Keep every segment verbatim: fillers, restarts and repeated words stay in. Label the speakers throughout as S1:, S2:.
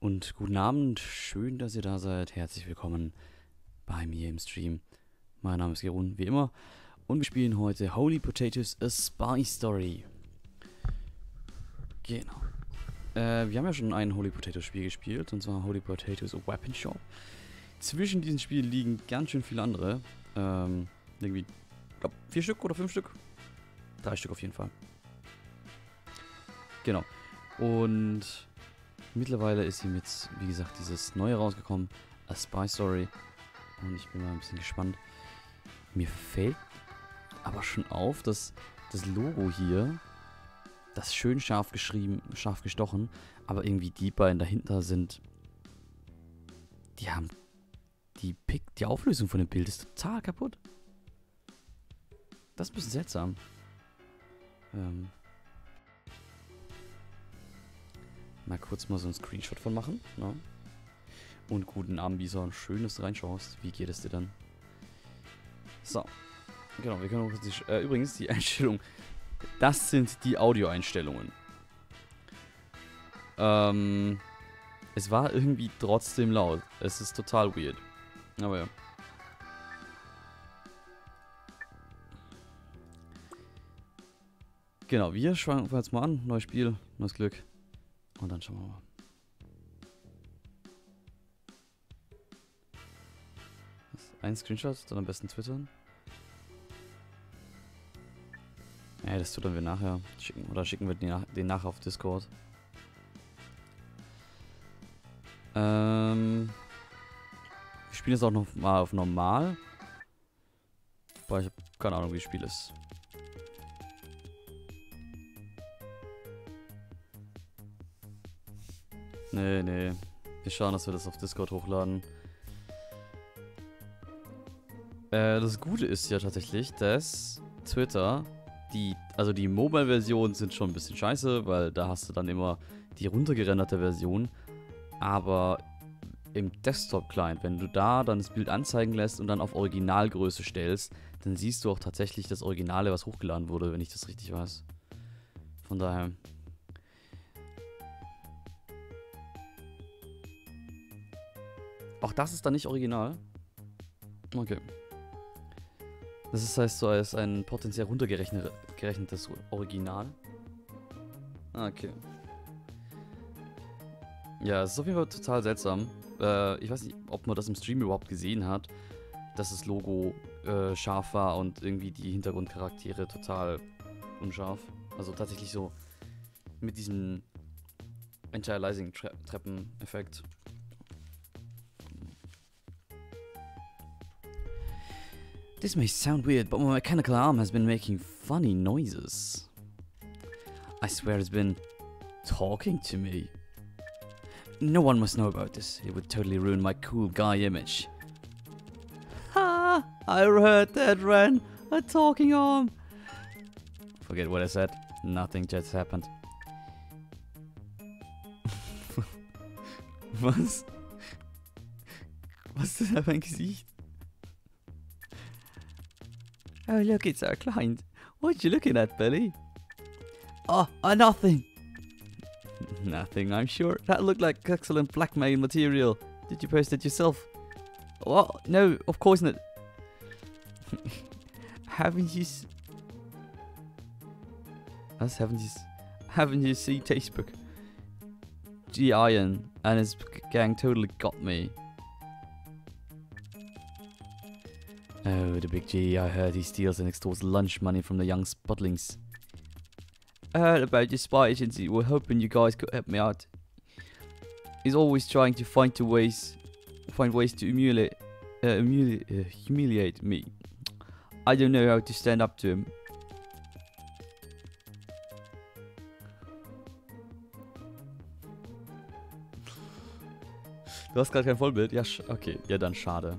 S1: Und guten Abend, schön, dass ihr da seid. Herzlich willkommen bei mir im Stream. Mein Name ist Gerun, wie immer. Und wir spielen heute Holy Potatoes A Spy Story. Genau. Äh, wir haben ja schon ein Holy Potatoes Spiel gespielt, und zwar Holy Potatoes A Weapon Shop. Zwischen diesen Spielen liegen ganz schön viele andere. Ähm, irgendwie, ich glaube, vier Stück oder fünf Stück? Drei Stück auf jeden Fall. Genau. Und mittlerweile ist ihm jetzt, wie gesagt, dieses neue rausgekommen, A Spy Story. Und ich bin mal ein bisschen gespannt. Mir fällt aber schon auf, dass das Logo hier, das ist schön scharf geschrieben, scharf gestochen, aber irgendwie die beiden dahinter sind, die haben, die Pick, die Auflösung von dem Bild ist total kaputt. Das ist ein bisschen seltsam. Ähm, mal kurz mal so einen Screenshot von machen. Ne? Und guten Abend, Bisa, schön, dass du reinschaust. Wie geht es dir dann? So. Genau, wir können auch die, äh, übrigens die Einstellung. Das sind die Audioeinstellungen. Ähm, es war irgendwie trotzdem laut. Es ist total weird. Aber ja. Genau, wir fangen jetzt mal an. Neues Spiel, neues Glück. Und dann schauen wir mal. Ein Screenshot, dann am besten twittern. Ja, das twittern wir nachher. Schicken, oder schicken wir den, nach, den nachher auf Discord. Ähm, wir spielen jetzt auch noch mal auf normal. Weil ich habe keine Ahnung, wie das Spiel ist. Nee, nee. Wir schauen, dass wir das auf Discord hochladen. Äh, das Gute ist ja tatsächlich, dass Twitter, die, also die Mobile-Versionen sind schon ein bisschen scheiße, weil da hast du dann immer die runtergerenderte Version. Aber im Desktop-Client, wenn du da dann das Bild anzeigen lässt und dann auf Originalgröße stellst, dann siehst du auch tatsächlich das Originale, was hochgeladen wurde, wenn ich das richtig weiß. Von daher. Auch das ist dann nicht original. Okay. Das ist, heißt so als ein potenziell runtergerechnetes Original. Okay. Ja, es ist auf jeden Fall total seltsam. Äh, ich weiß nicht, ob man das im Stream überhaupt gesehen hat, dass das Logo äh, scharf war und irgendwie die Hintergrundcharaktere total unscharf. Also tatsächlich so mit diesem Anti-Aliasing-Treppen-Effekt. This may sound weird, but my mechanical arm has been making funny noises. I swear it's been talking to me. No one must know about this. It would totally ruin my cool guy image. Ha! I heard that, Ren. A talking arm. Forget what I said. Nothing just happened. Was? Was ist das für ein Gesicht? Oh, look, it's our client. What you looking at, Billy? Oh, uh, nothing. Nothing, I'm sure. That looked like excellent blackmail material. Did you post it yourself? What? No, of course not. Haven't you... S Us, haven't you... S haven't you seen Facebook? G. Iron and his gang totally got me. Oh, the big G, I heard he steals and extorts lunch money from the young spotlings. I heard about your spy agency, we're hoping you guys could help me out. He's always trying to find to ways, find ways to humiliate, uh, humili uh, humiliate me. I don't know how to stand up to him. Du hast gerade kein Vollbild? Ja, okay, ja dann schade.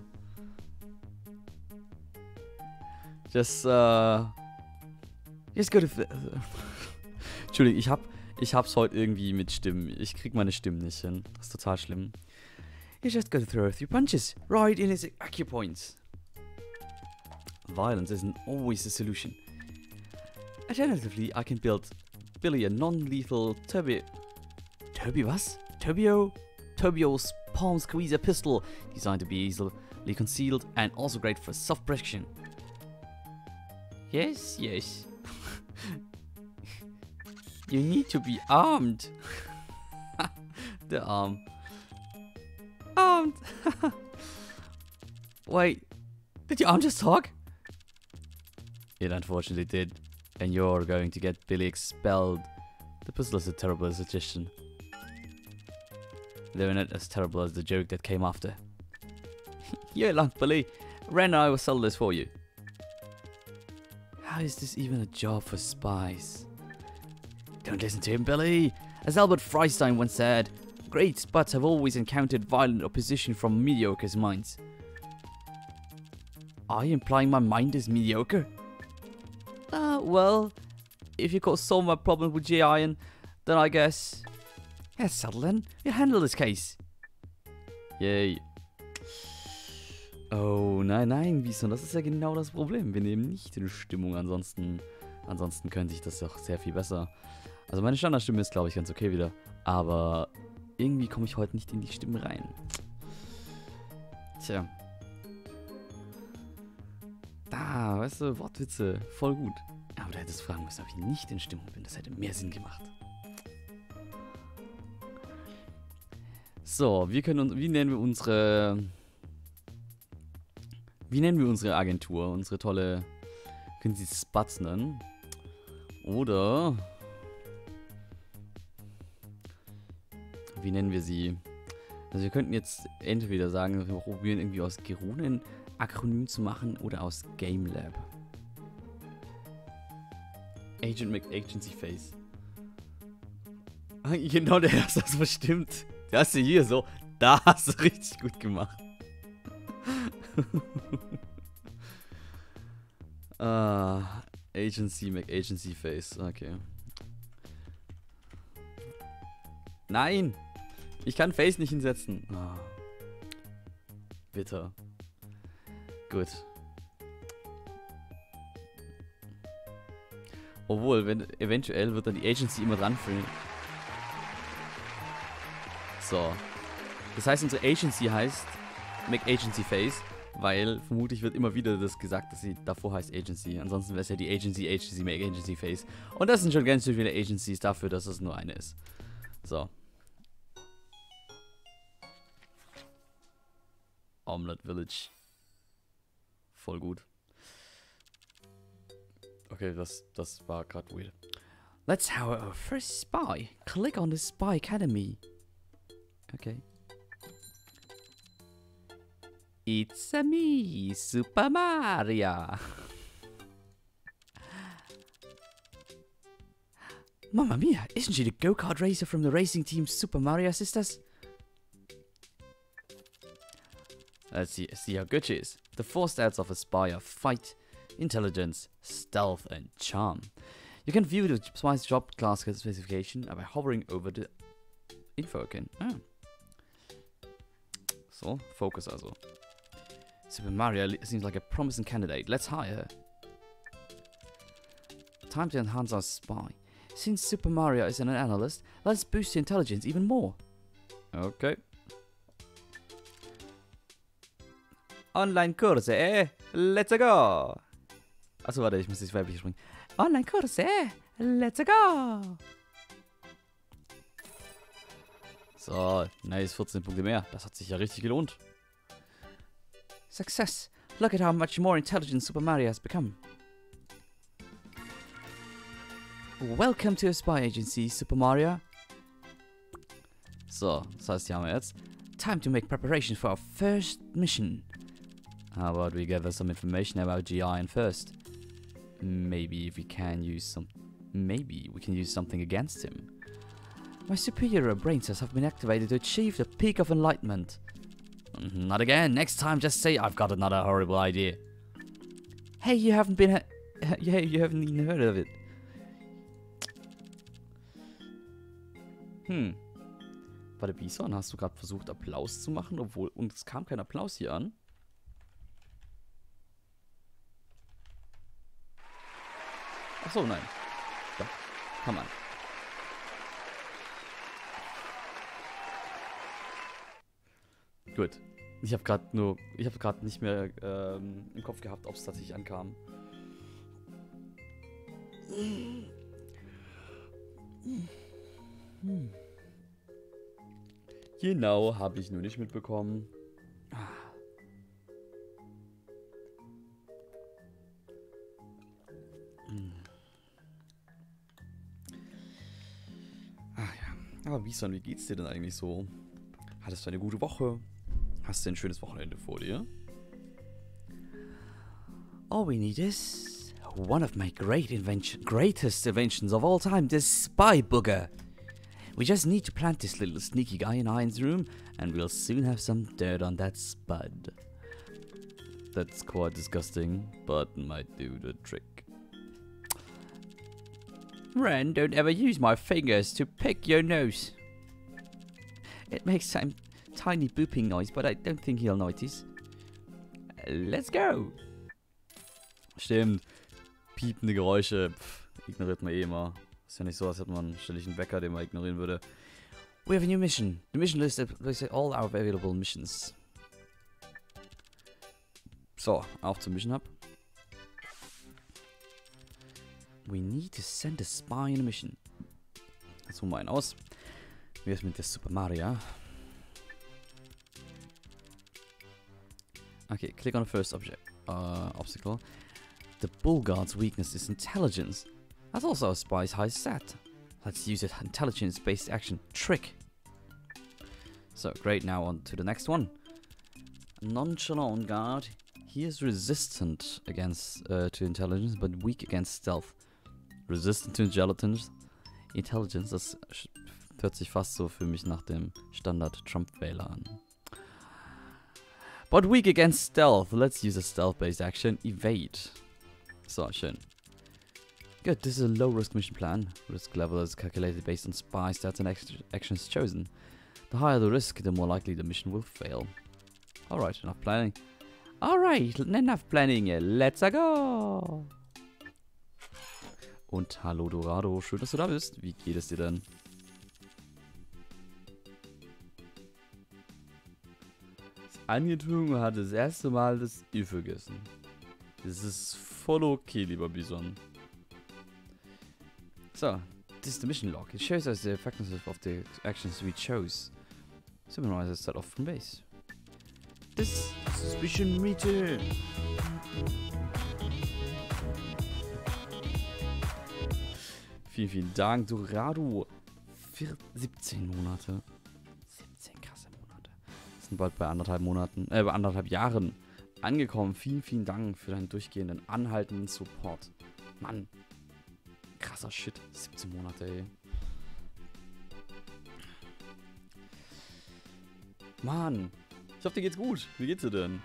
S1: Just, uh... Just go to... Entschuldigung, ich hab... Ich hab's heute irgendwie mit Stimmen. Ich krieg meine Stimmen nicht hin. Das ist total schlimm. You just gotta throw a few punches. Right in his acupoints. Violence isn't always the solution. Alternatively, I can build Billy a non-lethal turbo... Turbo was? Turbio Turbio's palm squeezer pistol, designed to be easily concealed and also great for soft protection. Yes, yes. You need to be armed. The arm. Armed. Wait, did your arm just talk? It unfortunately did, and you're going to get Billy expelled. The pistol is a terrible suggestion. They're not as terrible as the joke that came after. You're luck, Billy. Ren and I will settle this for you. How is this even a job for spies? Don't listen to him, Billy. As Albert Freistein once said, great spots have always encountered violent opposition from mediocre minds. Are you implying my mind is mediocre? Uh, well, if you can't solve my problem with J-Iron, then I guess... Yeah, settle then. We'll handle this case. Yay. Oh, nein, nein, wieso? Das ist ja genau das Problem. Wir nehmen nicht in Stimmung, ansonsten, ansonsten könnte ich das doch sehr viel besser. Also meine Standardstimme ist, glaube ich, ganz okay wieder. Aber irgendwie komme ich heute nicht in die Stimme rein. Tja. Da, weißt du, Wortwitze, voll gut. Aber du hättest fragen müssen, ob ich nicht in Stimmung bin. Das hätte mehr Sinn gemacht. So, wir können uns, wie nennen wir unsere, wie nennen wir unsere Agentur? Unsere tolle, können Sie Spatz nennen? Oder, wie nennen wir sie? Also wir könnten jetzt entweder sagen, wir probieren irgendwie aus Gerunen Akronym zu machen oder aus Game Lab. Agent Make Agency Face. Genau, der hast das bestimmt. Der hast du hier so. Da hast du richtig gut gemacht. Ah, Agency Make Agency Face. Okay. Nein! Ich kann Face nicht hinsetzen. Oh. Bitter. Gut. Obwohl, wenn eventuell wird dann die Agency immer dran fühlen. So. Das heißt, unsere Agency heißt Make Agency Face, weil vermutlich wird immer wieder das gesagt, dass sie davor heißt Agency. Ansonsten wäre es ja die Agency, Agency, Make Agency Face. Und das sind schon ganz schön viele Agencies dafür, dass es nur eine ist. So. Omelette Village. Voll gut. Okay, das, das war gerade weird. Let's hire our first spy. Click on the Spy Academy. Okay. It's a me, Super Mario. Mamma mia, isn't she the go-kart racer from the racing team Super Mario Sisters? Let's see, see how good she is. The four stats of a spy are fight, intelligence, stealth, and charm. You can view the spy's job class specification by hovering over the info icon. Ah. So, focus also. Super Mario seems like a promising candidate. Let's hire her. Time to enhance our spy. Since Super Mario is an analyst, let's boost the intelligence even more. Okay. Online-Kurse, eh? Let's go! Achso, warte, ich muss das weibliche springen. Online-Kurse, eh? Let's go! So, nice, vierzehn Punkte mehr. Das hat sich ja richtig gelohnt. Success! Look at how much more intelligent Super Mario has become. Welcome to a spy agency, Super Mario. So, das heißt, hier haben wir jetzt. Time to make preparations for our first mission. How about we gather some information about J-Iron first? Maybe if we can use some... Maybe we can use something against him. My superior brain cells have been activated to achieve the peak of enlightenment. Not again. Next time just say I've got another horrible idea. Hey, you haven't been... Hey, you haven't even heard of it. Hm. Warte, Bison, hast du gerade versucht Applaus zu machen, obwohl... Und es kam kein Applaus hier an? Achso, nein. Doch, kann man. Gut. Ich habe gerade nur, ich habe gerade nicht mehr ähm, im Kopf gehabt, ob es tatsächlich ankam. Genau, habe ich nur nicht mitbekommen. Ach ja, aber Bison, wie geht's dir denn eigentlich so? Hattest du eine gute Woche? Hast du ein schönes Wochenende vor dir? All we need is one of my great invention, greatest inventions of all time, the spy booger. We just need to plant this little sneaky guy in Iron's room, and we'll soon have some dirt on that spud. That's quite disgusting, but might do the trick. Ren, don't ever use my fingers to pick your nose. It makes some tiny booping noise, but I don't think he'll notice. Let's go! Stimmt. Piepende Geräusche, pff, ignoriert man eh immer. Ist ja nicht so, als hätte man ständig einen Wecker, den man ignorieren würde. We have a new mission. The mission list lists all our available missions. So, auf zum Mission Hub. We need to send a spy in a mission. Jetzt holen wir einen aus. Wie ist mit der Super Mario? Okay, click on the first object, uh, obstacle. The bull guard's weakness is intelligence. That's also a spy's high stat. Let's use it. Intelligence-based action. Trick. So, great. Now on to the next one. Nonchalant guard. He is resistant against uh, to intelligence, but weak against stealth. Resistant to intelligence. Intelligence, das hört sich fast so für mich nach dem Standard-Trump-Wähler an. But weak against stealth. Let's use a stealth-based action. Evade. So, schön. Good, this is a low-risk mission plan. Risk level is calculated based on spy stats and actions chosen. The higher the risk, the more likely the mission will fail. Alright, enough planning. Alright, enough planning. Let's go! Und hallo Dorado, schön, dass du da bist. Wie geht es dir denn? Ist angetrunken und hat das erste Mal das I vergessen. Das ist voll okay, lieber Bison. So, this is the mission log. It shows us the effectiveness of the actions we chose. Summarizes set off from base. This suspicion meter. Vielen, vielen Dank, Dorado. siebzehn Monate. siebzehn krasse Monate. Wir sind bald bei anderthalb Monaten, äh, bei anderthalb Jahren angekommen. Vielen, vielen Dank für deinen durchgehenden, anhaltenden Support. Mann. Krasser Shit. siebzehn Monate, ey. Mann. Ich hoffe, dir geht's gut. Wie geht's dir denn?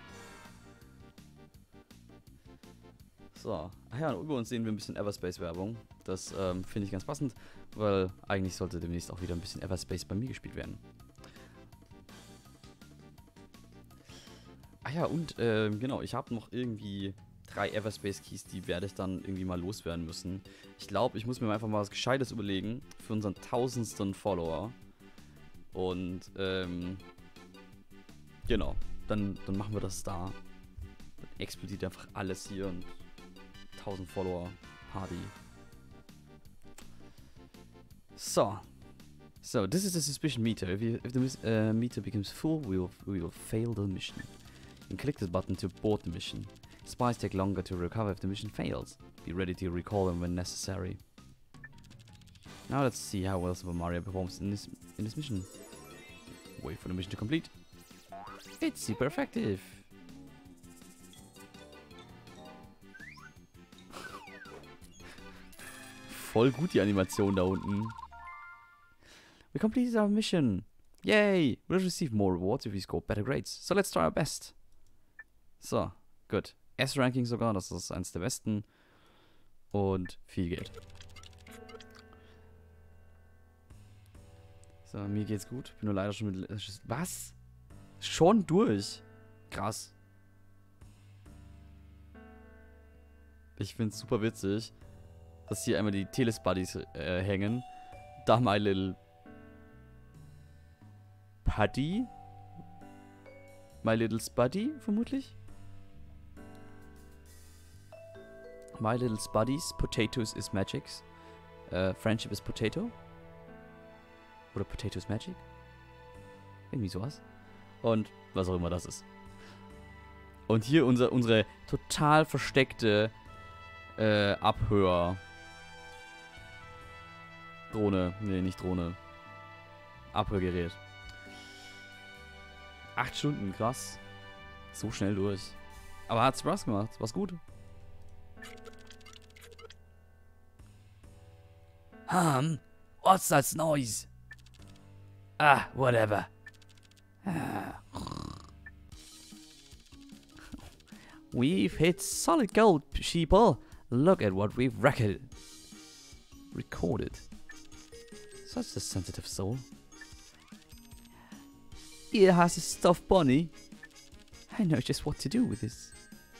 S1: So. Ach ja, und über uns sehen wir ein bisschen Everspace-Werbung. Das ähm, finde ich ganz passend, weil eigentlich sollte demnächst auch wieder ein bisschen Everspace bei mir gespielt werden. Ah ja, und ähm, genau, ich habe noch irgendwie drei Everspace-Keys, die werde ich dann irgendwie mal loswerden müssen. Ich glaube, ich muss mir einfach mal was Gescheites überlegen für unseren tausendsten Follower. Und, ähm, genau, dann, dann machen wir das da. Dann explodiert einfach alles hier und tausend Follower Party. So. So, this is the suspicion meter. If, you, if the uh, meter becomes full, we will, we will fail the mission. You can click this button to abort the mission. Spies take longer to recover if the mission fails. Be ready to recall them when necessary. Now let's see how well Super Mario performs in this in this mission. Wait for the mission to complete. It's super effective. Voll gut die Animation da unten. We completed our mission. Yay! We'll receive more rewards if we score better grades. So let's try our best. So, gut. S-Ranking sogar, das ist eins der besten. Und viel Geld. So, mir geht's gut. Bin nur leider schon mit... Was? Schon durch? Krass. Ich find's super witzig, dass hier einmal die Telespuddies äh, hängen. Da My Little Putty. My Little Spuddy, vermutlich. My Little Spuddies, Potatoes is Magics. Äh, Friendship is Potato. Oder Potato is Magic. Irgendwie sowas. Und was auch immer das ist. Und hier unser, unsere total versteckte äh, Abhör. Drohne. Nee, nicht Drohne. Abhörgerät. Acht Stunden, krass. So schnell durch. Aber hat Spaß gemacht. War's gut. Hum, what's that noise? Ah, whatever. Ah. We've hit solid gold, sheeple. Look at what we've recorded. Recorded. Such a sensitive soul. Here has a stuffed bunny. I know just what to do with this.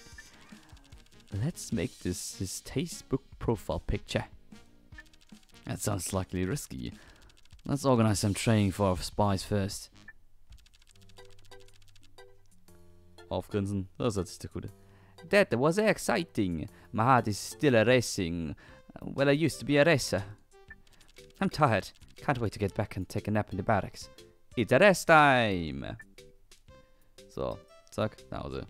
S1: Let's make this his Facebook profile picture. That sounds slightly risky. Let's organize some training for our spies first. Aufgrinsen, das hört sich doch gut. That was exciting. My heart is still a racing. Well, I used to be a racer. I'm tired. Can't wait to get back and take a nap in the barracks. It's a rest time. So, zack, nach Hause.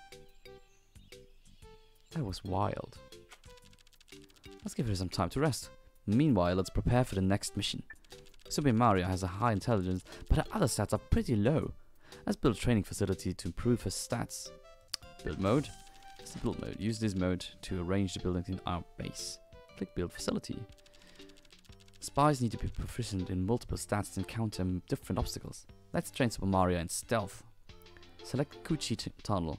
S1: That was wild. Let's give her some time to rest. Meanwhile, let's prepare for the next mission. Super Mario has a high intelligence, but her other stats are pretty low. Let's build a training facility to improve her stats. Build mode. It's the build mode. Use this mode to arrange the buildings in our base. Click build facility. Spies need to be proficient in multiple stats to encounter different obstacles. Let's train Super Mario in stealth. Select Kuchi Tunnel.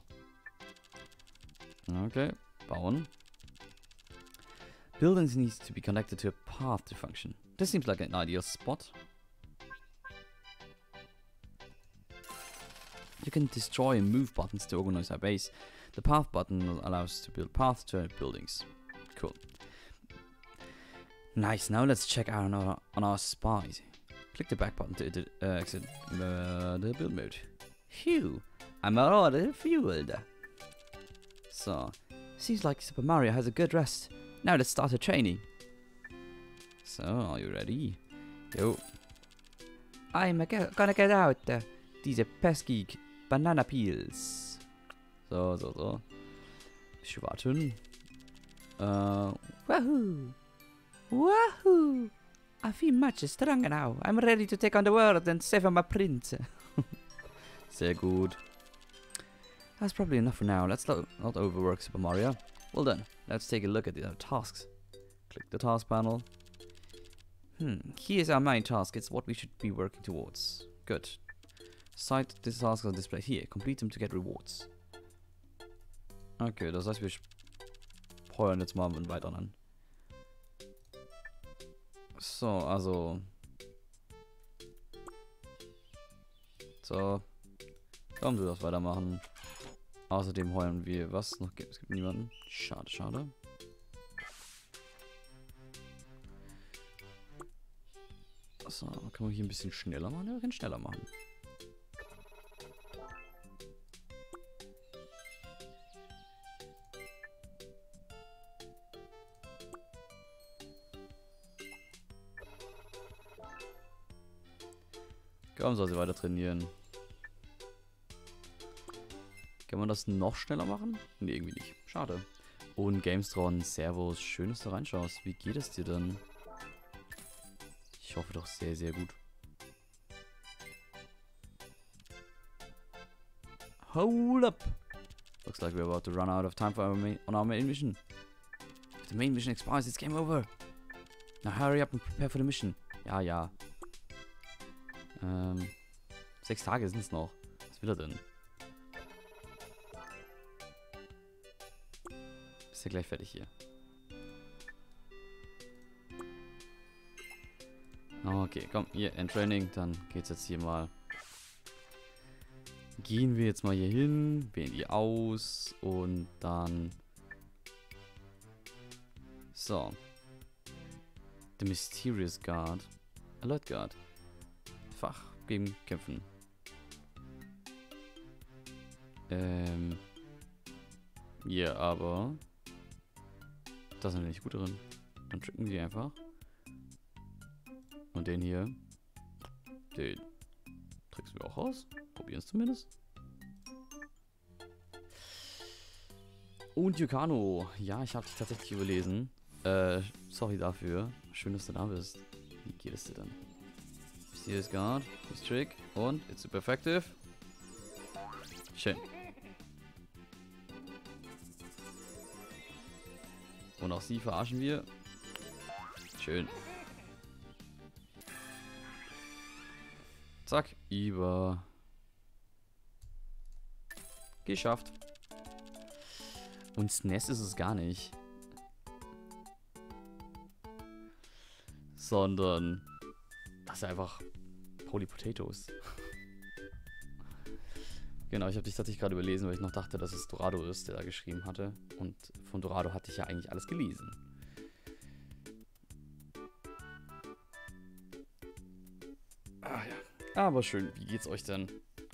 S1: Okay, bauen. Buildings need to be connected to a path to function. This seems like an ideal spot. You can destroy and move buttons to organize our base. The path button allows us to build paths to buildings. Cool. Nice, now let's check out on our, on our spies. Click the back button to uh, exit uh, the build mode. Phew, I'm already fueled. So, seems like Super Mario has a good rest. Now let's start her training. So, are you ready? Yo. I'm gonna get out uh, these pesky banana peels. So, so, so. Bisschen warten. Uh, wahoo! Wahoo! I feel much stronger now. I'm ready to take on the world and save my prince. Sehr gut. That's probably enough for now. Let's not, not overwork Super Mario. Well done. Let's take a look at the other tasks. Click the task panel. Hmm, here's our main task. It's what we should be working towards. Good. Side these tasks are displayed here. Complete them to get rewards. Okay, das heißt, wir heuern jetzt mal weiter an. So, also. So. Komm, du darfst weitermachen. Außerdem heuern wir was noch gibt. Es gibt niemanden. Schade, schade. So, kann man hier ein bisschen schneller machen? Ja, wir können schneller machen. Komm, soll sie weiter trainieren. Kann man das noch schneller machen? Ne, irgendwie nicht. Schade. Und Gamestron, Servus. Schön, dass du reinschaust. Wie geht es dir denn? Ich hoffe doch sehr, sehr gut. Hold up! Looks like we're about to run out of time for our main, on our main mission. If the main mission expires, it's game over. Now hurry up and prepare for the mission. Ja, ja. Ähm, sechs Tage sind es noch. Was will er denn? Ist ja gleich fertig hier. Okay, komm, hier, Endtraining. Dann geht's jetzt hier mal. Gehen wir jetzt mal hier hin, wählen die aus und dann. So. The Mysterious Guard. Alert Guard. Fach gegen Kämpfen. Ähm. Ja, aber. Da sind wir nicht gut drin. Dann tricken wir die einfach. Und den hier. Den trickst du auch raus. Probieren es zumindest. Und Yukano. Ja, ich habe dich tatsächlich überlesen. Äh, sorry dafür. Schön, dass du da bist. Wie geht es dir dann? See this guard, this trick. Und it's super effective. Schön. Und auch sie verarschen wir. Schön. Zack. Über. Geschafft. Und S N E S ist es gar nicht. Sondern das ist einfach Holy Potatoes. Genau, ich habe dich tatsächlich gerade überlesen, weil ich noch dachte, dass es Dorado ist, der da geschrieben hatte. Und von Dorado hatte ich ja eigentlich alles gelesen. Ah ja. Aber schön, wie geht's euch denn?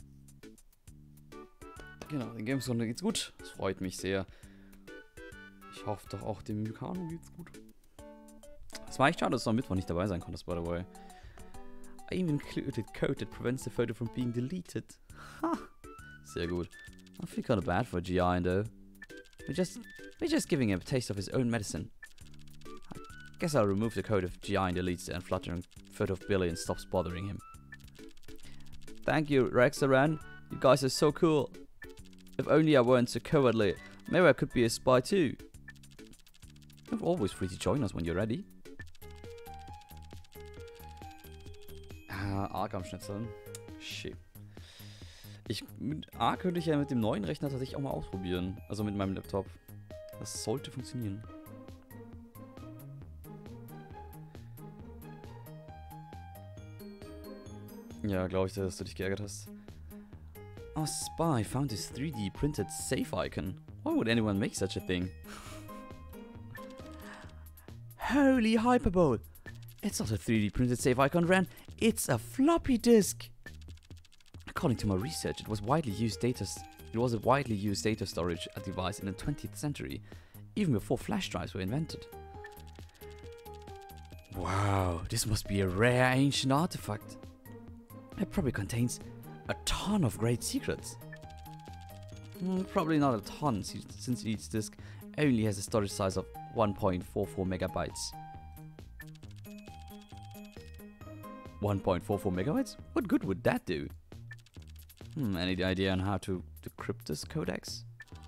S1: Genau, den Gamescom geht's gut. Das freut mich sehr. Ich hoffe doch auch dem Yukano geht's gut. Es war echt schade, dass du am Mittwoch nicht dabei sein konntest, by the way. I even included code that prevents the photo from being deleted. Ha! Sehr gut. I feel kind of bad for G I, though. We're just, we're just giving him a taste of his own medicine. I guess I'll remove the code if G I deletes the unflattering photo of Billy and stops bothering him. Thank you, Rexaran. You guys are so cool. If only I weren't so cowardly. Maybe I could be a spy too. You're always free to join us when you're ready. Ah, Arkham-Schnitzeln. Shit. Ich, mit A könnte ich ja mit dem neuen Rechner tatsächlich auch mal ausprobieren. Also mit meinem Laptop. Das sollte funktionieren. Ja, glaube ich, dass du dich geärgert hast. Our spy found this three D printed safe icon. Why would anyone make such a thing? Holy hyperbole! It's not a three D printed safe icon, Ran. It's a floppy disk. According to my research, it was widely used data. It was a widely used data storage device in the twentieth century, even before flash drives were invented. Wow, this must be a rare ancient artifact. It probably contains a ton of great secrets. Mm, probably not a ton, since each disk only has a storage size of one point four four megabytes. one point four four megabytes? What good would that do? Hmm, any idea on how to decrypt this codex?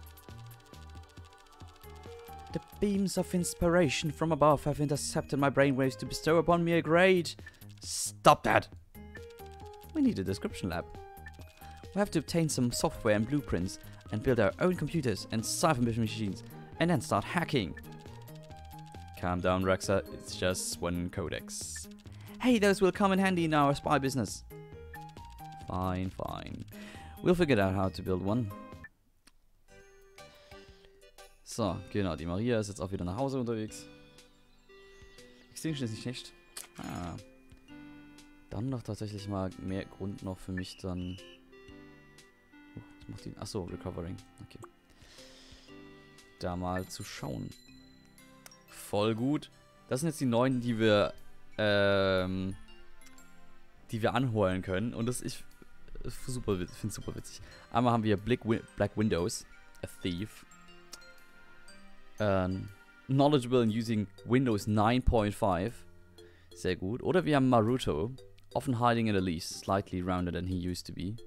S1: The beams of inspiration from above have intercepted my brainwaves to bestow upon me a great... Stop that! We need a description lab. We have to obtain some software and blueprints and build our own computers and cipher machines and then start hacking. Calm down, Rexa. It's just one codex. Hey, those will come in handy in our spy business. Fine, fine. We'll figure out how to build one. So, genau. Die Maria ist jetzt auch wieder nach Hause unterwegs. Extinction ist nicht schlecht. Ah. Dann noch tatsächlich mal mehr Grund noch für mich dann... Oh, was macht die? Achso, Recovering. Okay. Da mal zu schauen. Voll gut. Das sind jetzt die neuen, die wir... Ähm... die wir anholen können. Und das ich super finde es super witzig. Einmal haben wir Black, Wi Black Windows, a thief. Um, knowledgeable in using Windows nine point five. Sehr gut. Oder wir haben Maruto, often hiding in the leaves, slightly rounder than he used to be.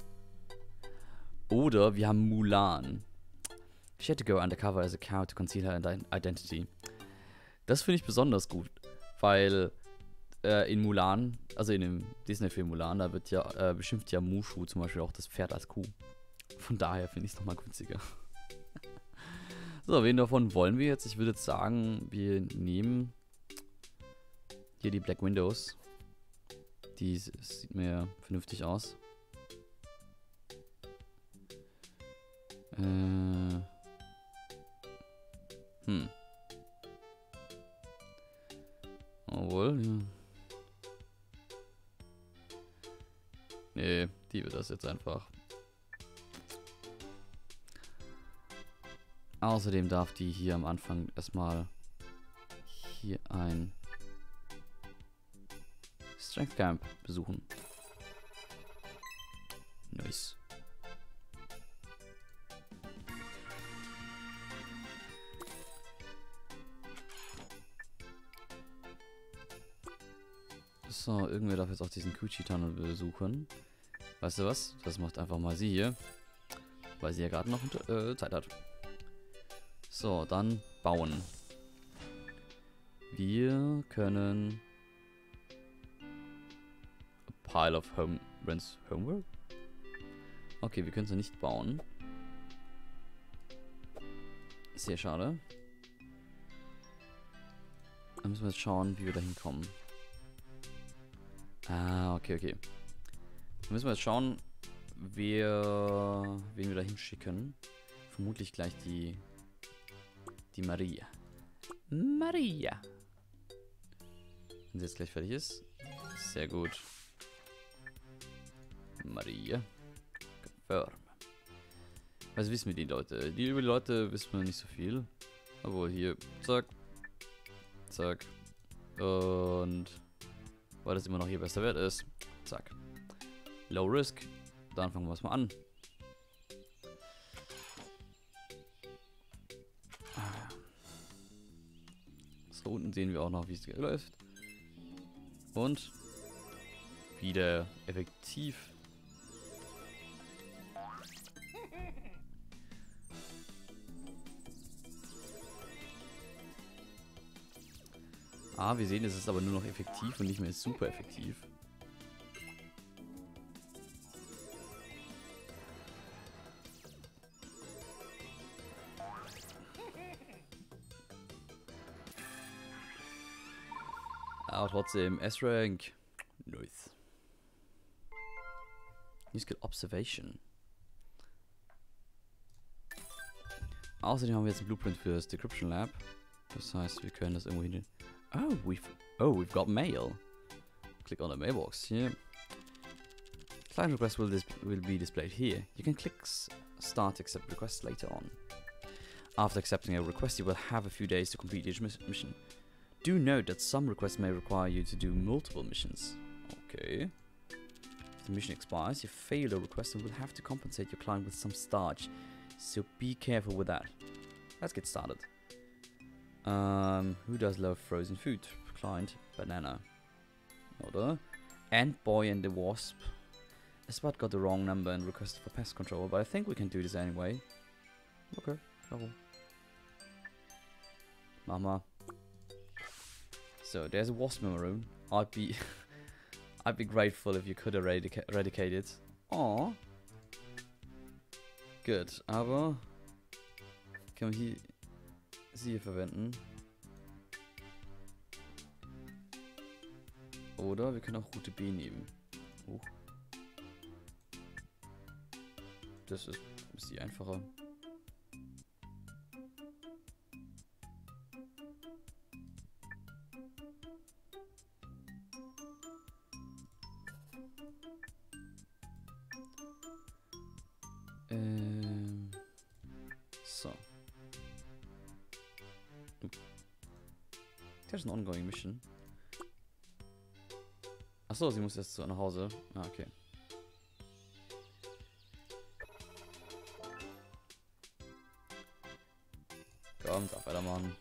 S1: Oder wir haben Mulan. She had to go undercover as a cow to conceal her identity. Das finde ich besonders gut, weil äh, in Mulan, also in dem Disney-Film Mulan, da wird ja, äh, beschimpft ja Mushu zum Beispiel auch das Pferd als Kuh. Von daher finde ich es nochmal günstiger. So, wen davon wollen wir jetzt? Ich würde jetzt sagen, wir nehmen hier die Black Windows. Die sieht mir vernünftig aus. Äh. Hm. Obwohl, ja. Nee, die wird das jetzt einfach. Außerdem darf die hier am Anfang erstmal hier ein Strength Camp besuchen. Nice. So, irgendwer darf jetzt auch diesen Kuchi-Tunnel besuchen. Weißt du was? Das macht einfach mal sie hier. Weil sie ja gerade noch äh, Zeit hat. So, dann bauen. Wir können a pile of home rents homework? Okay, wir können sie nicht bauen. Sehr schade. Dann müssen wir jetzt schauen, wie wir da hinkommen. Ah, okay, okay. Dann müssen wir jetzt schauen, wer, wen wir da hinschicken. Vermutlich gleich die, die Maria. Maria. Wenn sie jetzt gleich fertig ist. Sehr gut. Maria. Confirm. Was wissen wir die Leute? Die über die Leute wissen wir nicht so viel. Aber hier, zack. Zack. Und weil das immer noch ihr bester Wert ist. Zack. Low Risk. Dann fangen wir es mal an. So, unten sehen wir auch noch, wie es läuft. Und wieder effektiv. Ah, wir sehen, es ist aber nur noch effektiv und nicht mehr super effektiv. Aber trotzdem, S-Rank. Nice. New Skill Observation. Außerdem haben wir jetzt ein Blueprint für das Decryption Lab. Das heißt, wir können das irgendwo hin. Oh, we've oh we've got mail. Click on the mailbox here. Client request will dis will be displayed here. You can click s start accept requests later on. After accepting a request, you will have a few days to complete each mis mission. Do note that some requests may require you to do multiple missions. Okay. If the mission expires, you fail a request and will have to compensate your client with some starch. So be careful with that. Let's get started. Um, who does love frozen food? Client, banana. Oder? Ant Boy and the Wasp. Spot got the wrong number and requested for pest control, but I think we can do this anyway. Okay, warum? Mama. So there's a wasp in my room. I'd be, I'd be grateful if you could eradica eradicate it. Aw. Gut, aber kann man hier sie hier verwenden. Oder wir können auch Route B nehmen. Oh. Das ist, ist die einfacher. Ähm. So. There's an ongoing mission. Achso, sie muss jetzt zu nach Hause. Ah, okay. Komm, darf weitermachen.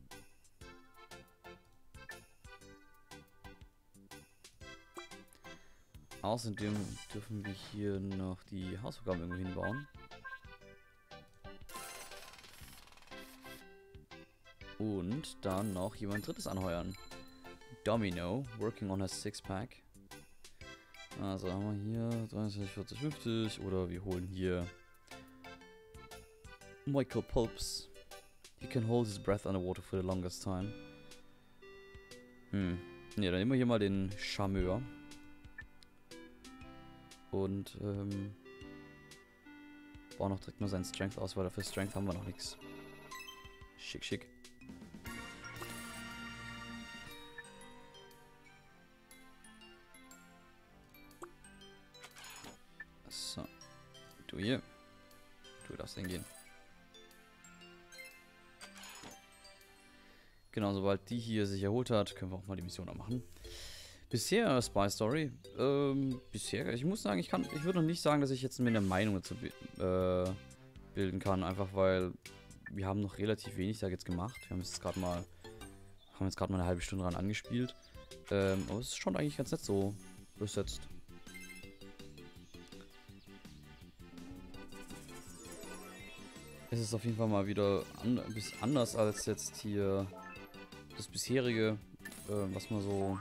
S1: Außerdem dürfen wir hier noch die Hausaufgaben irgendwo hinbauen. Und dann noch jemand Drittes anheuern. Domino, working on a Six-Pack. Also haben wir hier dreißig, vierzig, fünfzig. Oder wir holen hier Michael Pulps. He can hold his breath underwater for the longest time. Hm. Ne, dann nehmen wir hier mal den Charmeur. Und ähm, bauen noch direkt mal seinen Strength aus, weil dafür Strength haben wir noch nichts. Schick, schick. So. Du hier. Du darfst hingehen. Genau, sobald die hier sich erholt hat, können wir auch mal die Mission machen. Bisher Spy Story. Ähm, bisher, ich muss sagen, ich kann, ich würde noch nicht sagen, dass ich jetzt mir eine Meinung dazu äh, bilden kann, einfach weil wir haben noch relativ wenig da jetzt gemacht. Wir haben jetzt gerade mal, haben jetzt gerade mal eine halbe Stunde dran angespielt. Ähm, aber es ist schon eigentlich ganz nett so besetzt. Es ist auf jeden Fall mal wieder an, ein bisschen anders als jetzt hier das bisherige, äh, was man so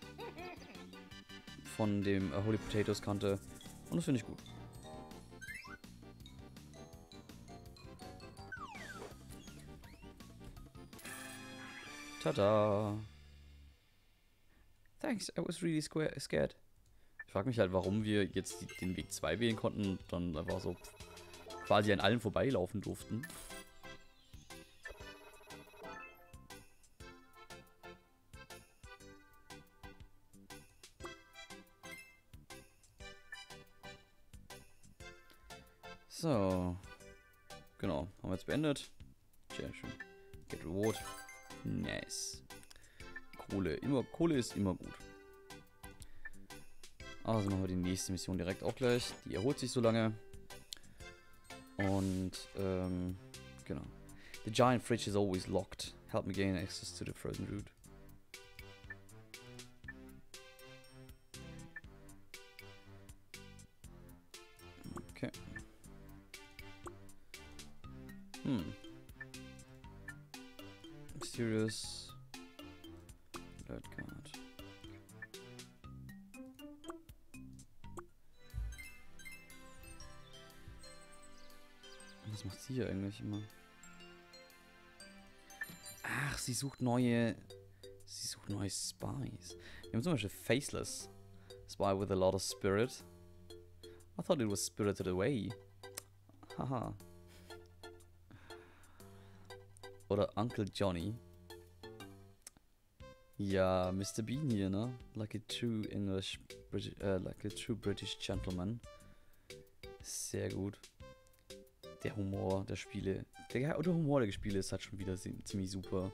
S1: von dem äh, Holy Potatoes kannte. Und das finde ich gut. Tada! Thanks, I was really scared. Ich frage mich halt, warum wir jetzt die, den Weg zwei wählen konnten und dann einfach so quasi an allen vorbeilaufen durften. So. Genau, haben wir jetzt beendet. Sehr schön. Get Reward. Nice. Kohle. Immer, Kohle ist immer gut. Also machen wir die nächste Mission direkt auch gleich. Die erholt sich so lange. Und, ähm, genau. The giant fridge is always locked. Help me gain access to the frozen root. Okay. Hm. Mysterious. Alert Card. Was macht sie hier eigentlich immer? Ach, sie sucht neue... Sie sucht neue Spies. Wir haben zum Beispiel Faceless. Spy with a lot of spirit. I thought it was spirited away. Haha. Oder Uncle Johnny. Ja, Mister Bean hier, ne? Like a true English... British, uh, like a true British gentleman. Sehr gut. Der Humor der Spiele. Der, der Humor der Spiele ist halt schon wieder ziemlich super.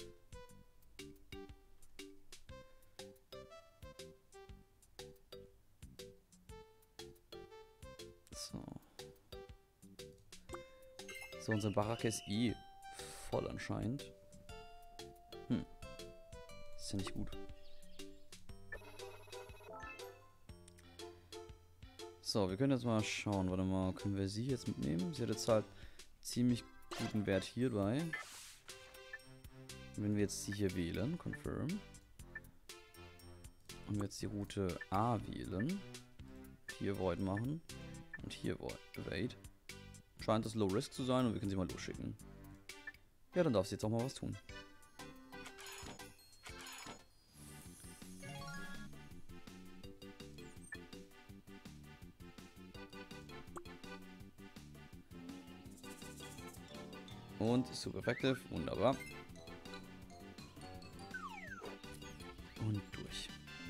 S1: So. So, unsere Baracke ist eh voll anscheinend. Hm. Ist ja nicht gut. So, wir können jetzt mal schauen. Warte mal, können wir sie jetzt mitnehmen? Sie hat jetzt halt ziemlich guten Wert hierbei. Wenn wir jetzt sie hier wählen, confirm. Und wir jetzt die Route A wählen. Hier Void machen. Und hier Void Evade. Scheint das Low Risk zu sein und wir können sie mal losschicken. Ja, dann darf sie jetzt auch mal was tun. Und super effective, wunderbar. Und durch.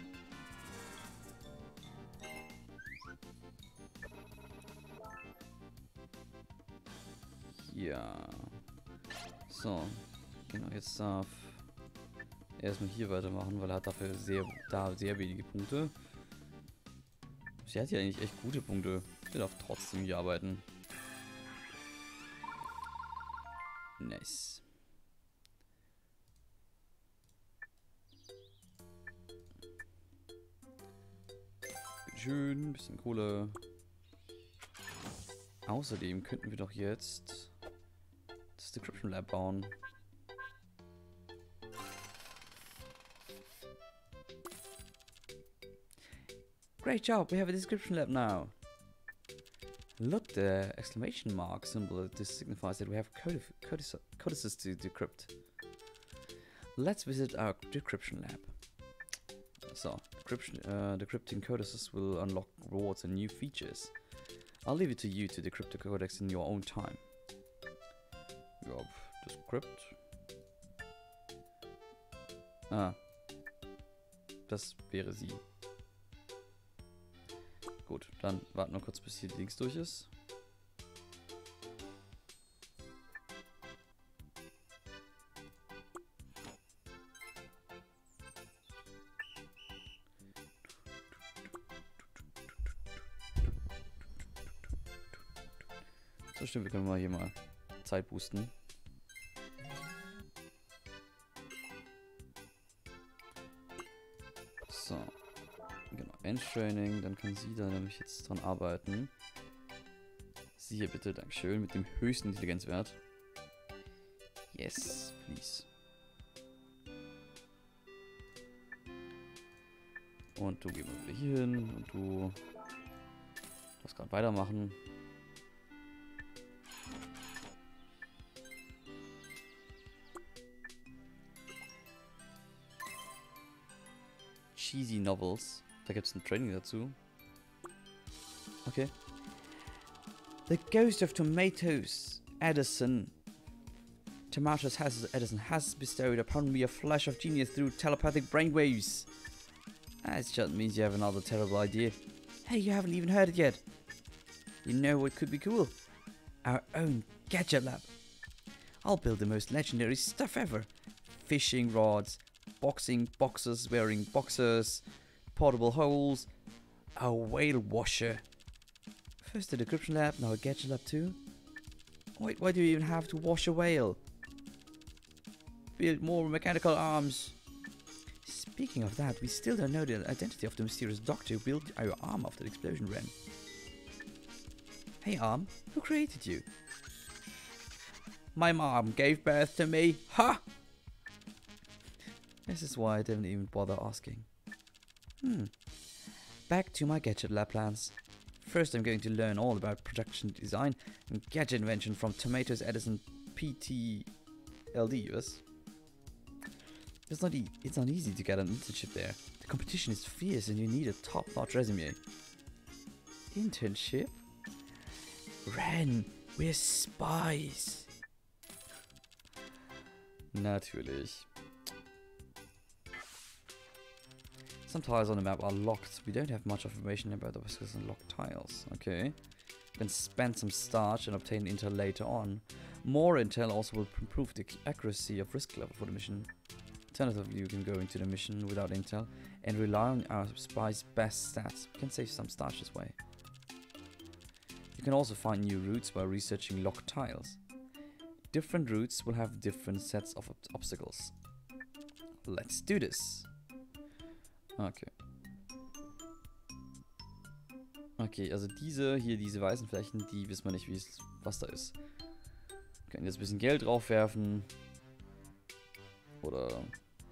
S1: Ja. So. Genau, jetzt darf er erstmal hier weitermachen, weil er hat dafür sehr, da sehr wenige Punkte. Sie hat ja eigentlich echt gute Punkte. Der darf trotzdem hier arbeiten. Nice. Schön, bisschen Kohle. Außerdem könnten wir doch jetzt das Decryption Lab bauen. Great job, we have a description lab now. Look, the exclamation mark symbol, this signifies that we have codif codices, codices to decrypt. Let's visit our decryption lab. So, decryption, uh, decrypting codices will unlock rewards and new features. I'll leave it to you to decrypt the codex in your own time. Ja, decrypt. Ah. Das wäre sie. Gut, dann warten wir kurz, bis hier die Links durch ist. Das stimmt, wir können mal hier mal Zeit boosten. So. Genau, Endtraining. Dann kann sie da nämlich jetzt dran arbeiten. Sie hier bitte, Dankeschön, mit dem höchsten Intelligenzwert. Yes, please. Und du geh mal wieder hier hin und du darfst gerade weitermachen. Cheesy Novels. Da gibt es ein Training dazu. Okay. The ghost of tomatoes, Edison. Tomatoes has Edison has bestowed upon me a flash of genius through telepathic brainwaves. That just means you have another terrible idea. Hey, you haven't even heard it yet. You know what could be cool? Our own gadget lab. I'll build the most legendary stuff ever. Fishing rods, boxing boxers wearing boxers, portable holes, a whale washer. First a decryption lab, now a gadget lab too. Wait, why do you even have to wash a whale? Build more mechanical arms. Speaking of that, we still don't know the identity of the mysterious doctor who built our arm after the explosion ran. Hey arm, who created you? My mom gave birth to me. Ha! This is why I didn't even bother asking. Hmm. Back to my gadget lab plans. First I'm going to learn all about production design and gadget invention from Tomatoes Edison P T L D, yes? It's not, e it's not easy to get an internship there. The competition is fierce and you need a top-notch resume. Internship? Ren, we're spies. Natürlich. Some tiles on the map are locked. We don't have much information about the whiskers and locked tiles. Okay. You can spend some starch and obtain intel later on. More intel also will improve the accuracy of risk level for the mission. Alternatively, you can go into the mission without intel and rely on our spy's best stats. We can save some starch this way. You can also find new routes by researching locked tiles. Different routes will have different sets of ob obstacles. Let's do this. Okay. Okay, also diese hier, diese weißen Flächen, die wissen wir nicht, wie es, was da ist. Wir können jetzt ein bisschen Geld draufwerfen. Oder...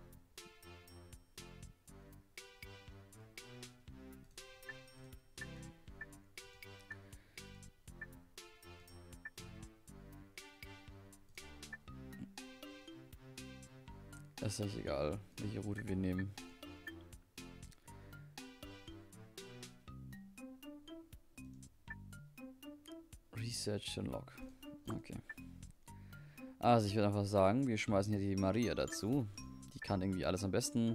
S1: Das ist eigentlich egal, welche Route wir nehmen. Research and Log. Okay. Also ich würde einfach sagen, wir schmeißen hier die Maria dazu. Die kann irgendwie alles am besten.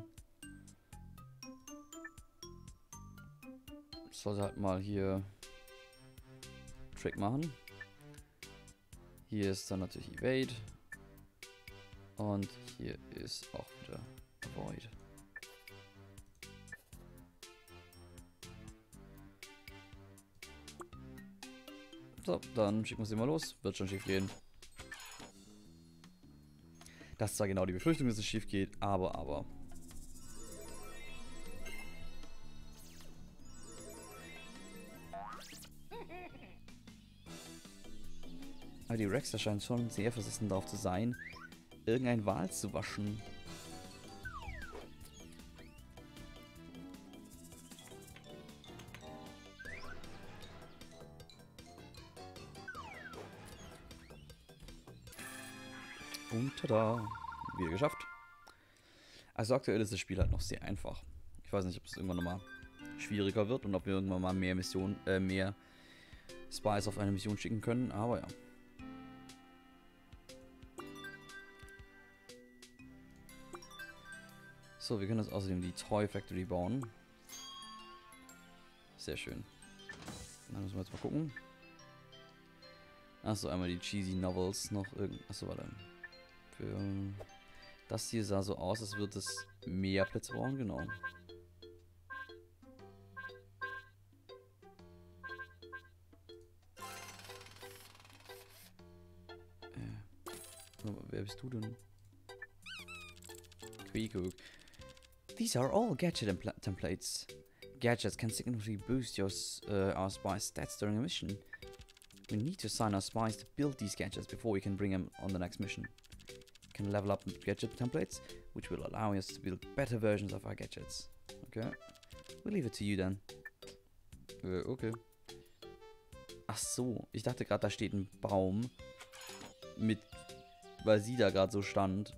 S1: Sollte halt mal hier Trick machen. Hier ist dann natürlich Evade. Und hier ist auch wieder Avoid. So, dann schicken wir sie mal los. Wird schon schief gehen. Das ist zwar genau die Befürchtung, dass es schief geht, aber, aber. Aber die Rex scheint schon sehr versessen darauf zu sein, irgendein Wal zu waschen. Und tada, wieder geschafft. Also aktuell ist das Spiel halt noch sehr einfach. Ich weiß nicht, ob es irgendwann nochmal schwieriger wird und ob wir irgendwann mal mehr Missionen, äh, mehr Spies auf eine Mission schicken können, aber ja. So, wir können jetzt außerdem die Toy Factory bauen. Sehr schön. Dann müssen wir jetzt mal gucken. Achso, einmal die Cheesy Novels noch irgend. Achso, warte. Für das hier sah so aus, als würde es mehr Plätze brauchen, genau. erstmal, wer bist du denn? Quickook.
S2: These are all gadget templates. Gadgets can significantly boost your uh, our spies stats during a mission. We need to assign our spies to build these gadgets before we can bring them on the next mission. We can level up gadget templates, which will allow us to build better versions of our gadgets. Okay. We'll leave it to you then.
S1: Äh, okay.
S2: Ach so, ich dachte gerade, da steht ein Baum mit, weil sie da gerade so stand.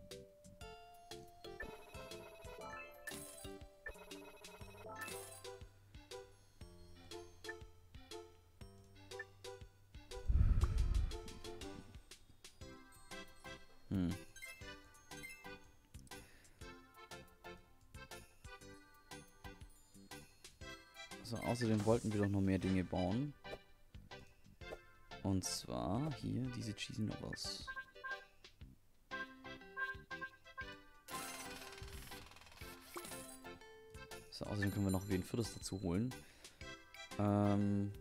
S2: Hm. So, außerdem wollten wir doch noch mehr Dinge bauen. Und zwar hier diese Cheesy Novels. So, außerdem können wir noch wen Viertes dazu holen. Ähm.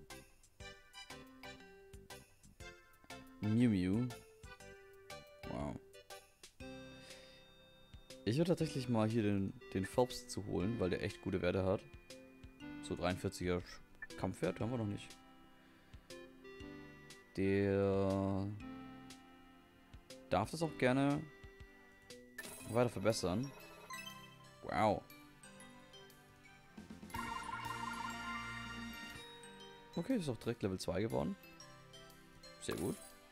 S2: Mew Mew. Wow. Ich würde tatsächlich mal hier den, den Phelps zu holen, weil der echt gute Werte hat. So dreiundvierziger Kampfwert haben wir noch nicht. Der darf das auch gerne weiter verbessern. Wow. Okay, ist auch direkt Level zwei geworden. Sehr gut.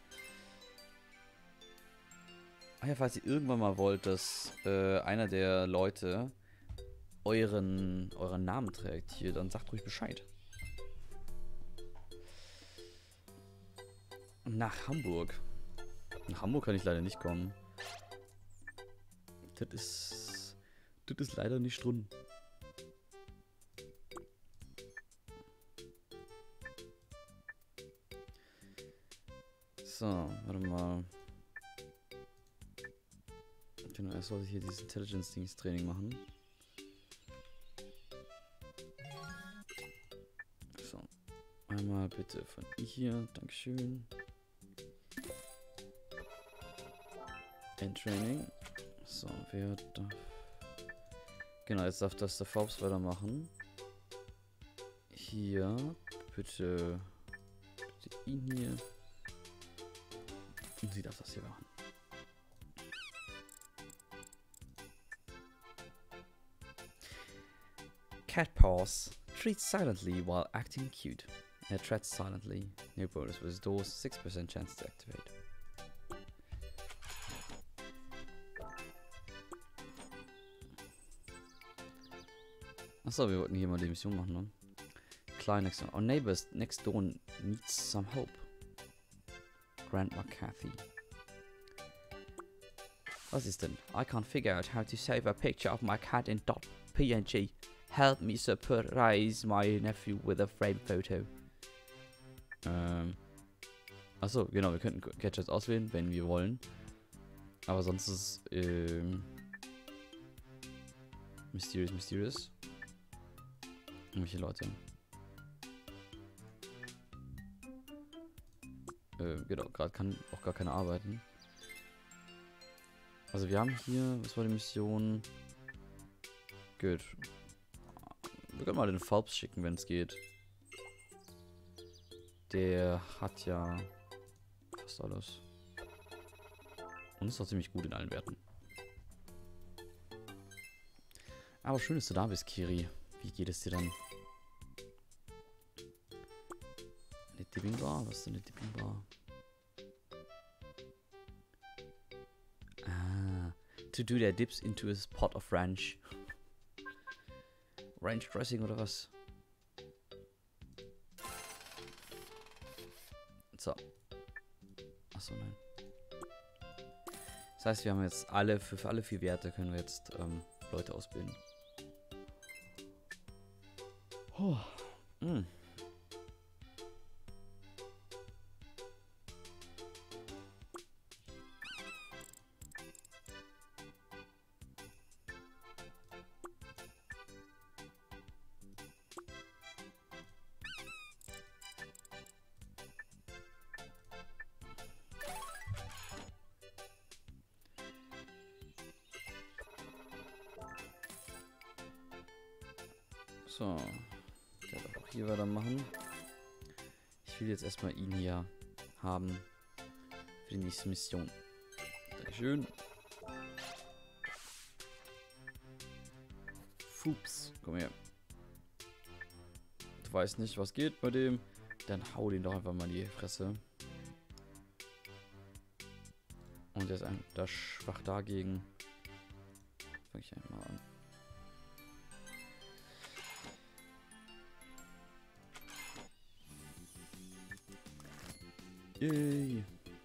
S2: Ah ja, falls ihr irgendwann mal wollt, dass äh, einer der Leute euren, euren Namen trägt hier, dann sagt ruhig Bescheid. Nach Hamburg. Nach Hamburg kann ich leider nicht kommen. Das ist... Das ist leider nicht drin. So, warte mal. Genau, erst sollte ich hier dieses Intelligence-Dings-Training machen. So. Einmal bitte von hier. Dankeschön. Endtraining. So, wer darf... Genau, jetzt darf das der Phelps weitermachen. Hier. Bitte... Bitte ihn hier. Und sie darf das hier machen. Cat paws. Treat silently while acting cute. Uh, treads silently. New bonus restores six percent chance to activate. Achso, wir wollten hier mal die Mission machen, ne? Klein next door. Our neighbors next door needs some help. Grandma Kathy. Was ist denn? I can't figure out how to save a picture of my cat in .png. Help me surprise my nephew with a frame photo. Ähm. Achso, genau, wir könnten Gadgets auswählen, wenn wir wollen. Aber sonst ist es, ähm. Mysterious, mysterious. Irgendwelche Leute. Äh, genau, gerade kann auch gar keine arbeiten. Also wir haben hier, was war die Mission? Gut. Wir können mal den Phelps schicken, wenn es geht. Der hat ja fast alles. Und ist auch ziemlich gut in allen Werten. Aber schön, dass du da bist, Kiri. Wie geht es dir dann? Eine Dipping Bar? Was ist denn eine Dipping Bar? Ah. To do their dips into a pot of ranch. Ranch Dressing oder was? So. Achso, nein. Das heißt, wir haben jetzt alle, für, für alle vier Werte können wir jetzt ähm, Leute ausbilden. Oh. Mm.
S1: So. Der darf auch hier weitermachen. Ich will jetzt erstmal ihn hier haben. Für die nächste Mission. Dankeschön. Fups. Komm her. Du weißt nicht, was geht bei dem. Dann hau den doch einfach mal in die Fresse. Und der ist ein, da schwach dagegen. Fange ich einmal an. Yay.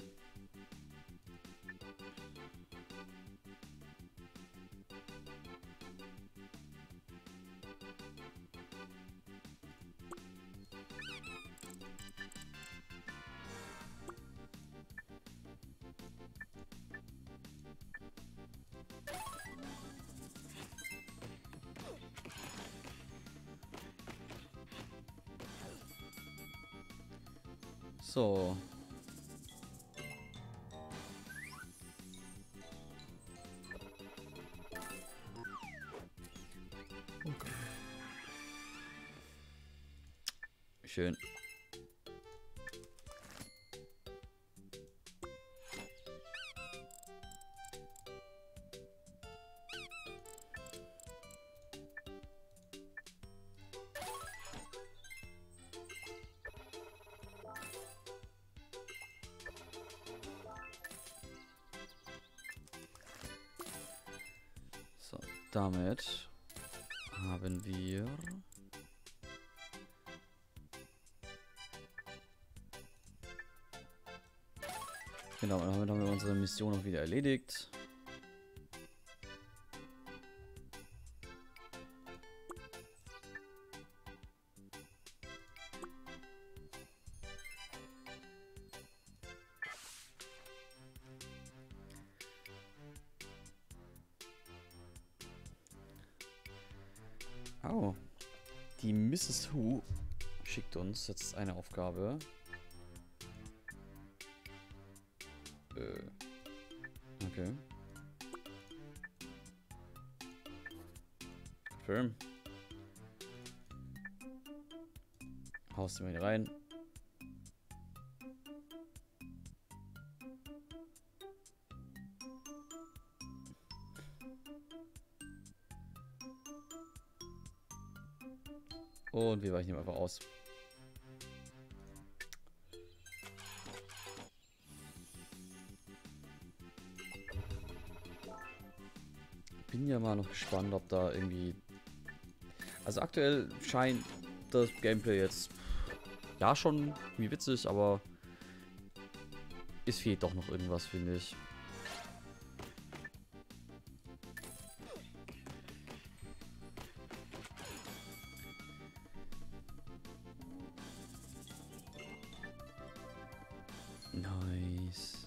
S1: So. Okay. Schön. So, damit haben wir genau, damit haben wir unsere Mission auch wieder erledigt. Oh, die Misses Who schickt uns jetzt eine Aufgabe. Äh, okay. Confirm. Haust du mal hier rein. Und wir weichen ihm einfach aus. Bin ja mal noch gespannt, ob da irgendwie... Also aktuell scheint das Gameplay jetzt ja schon irgendwie witzig, aber es fehlt doch noch irgendwas, finde ich. Nice.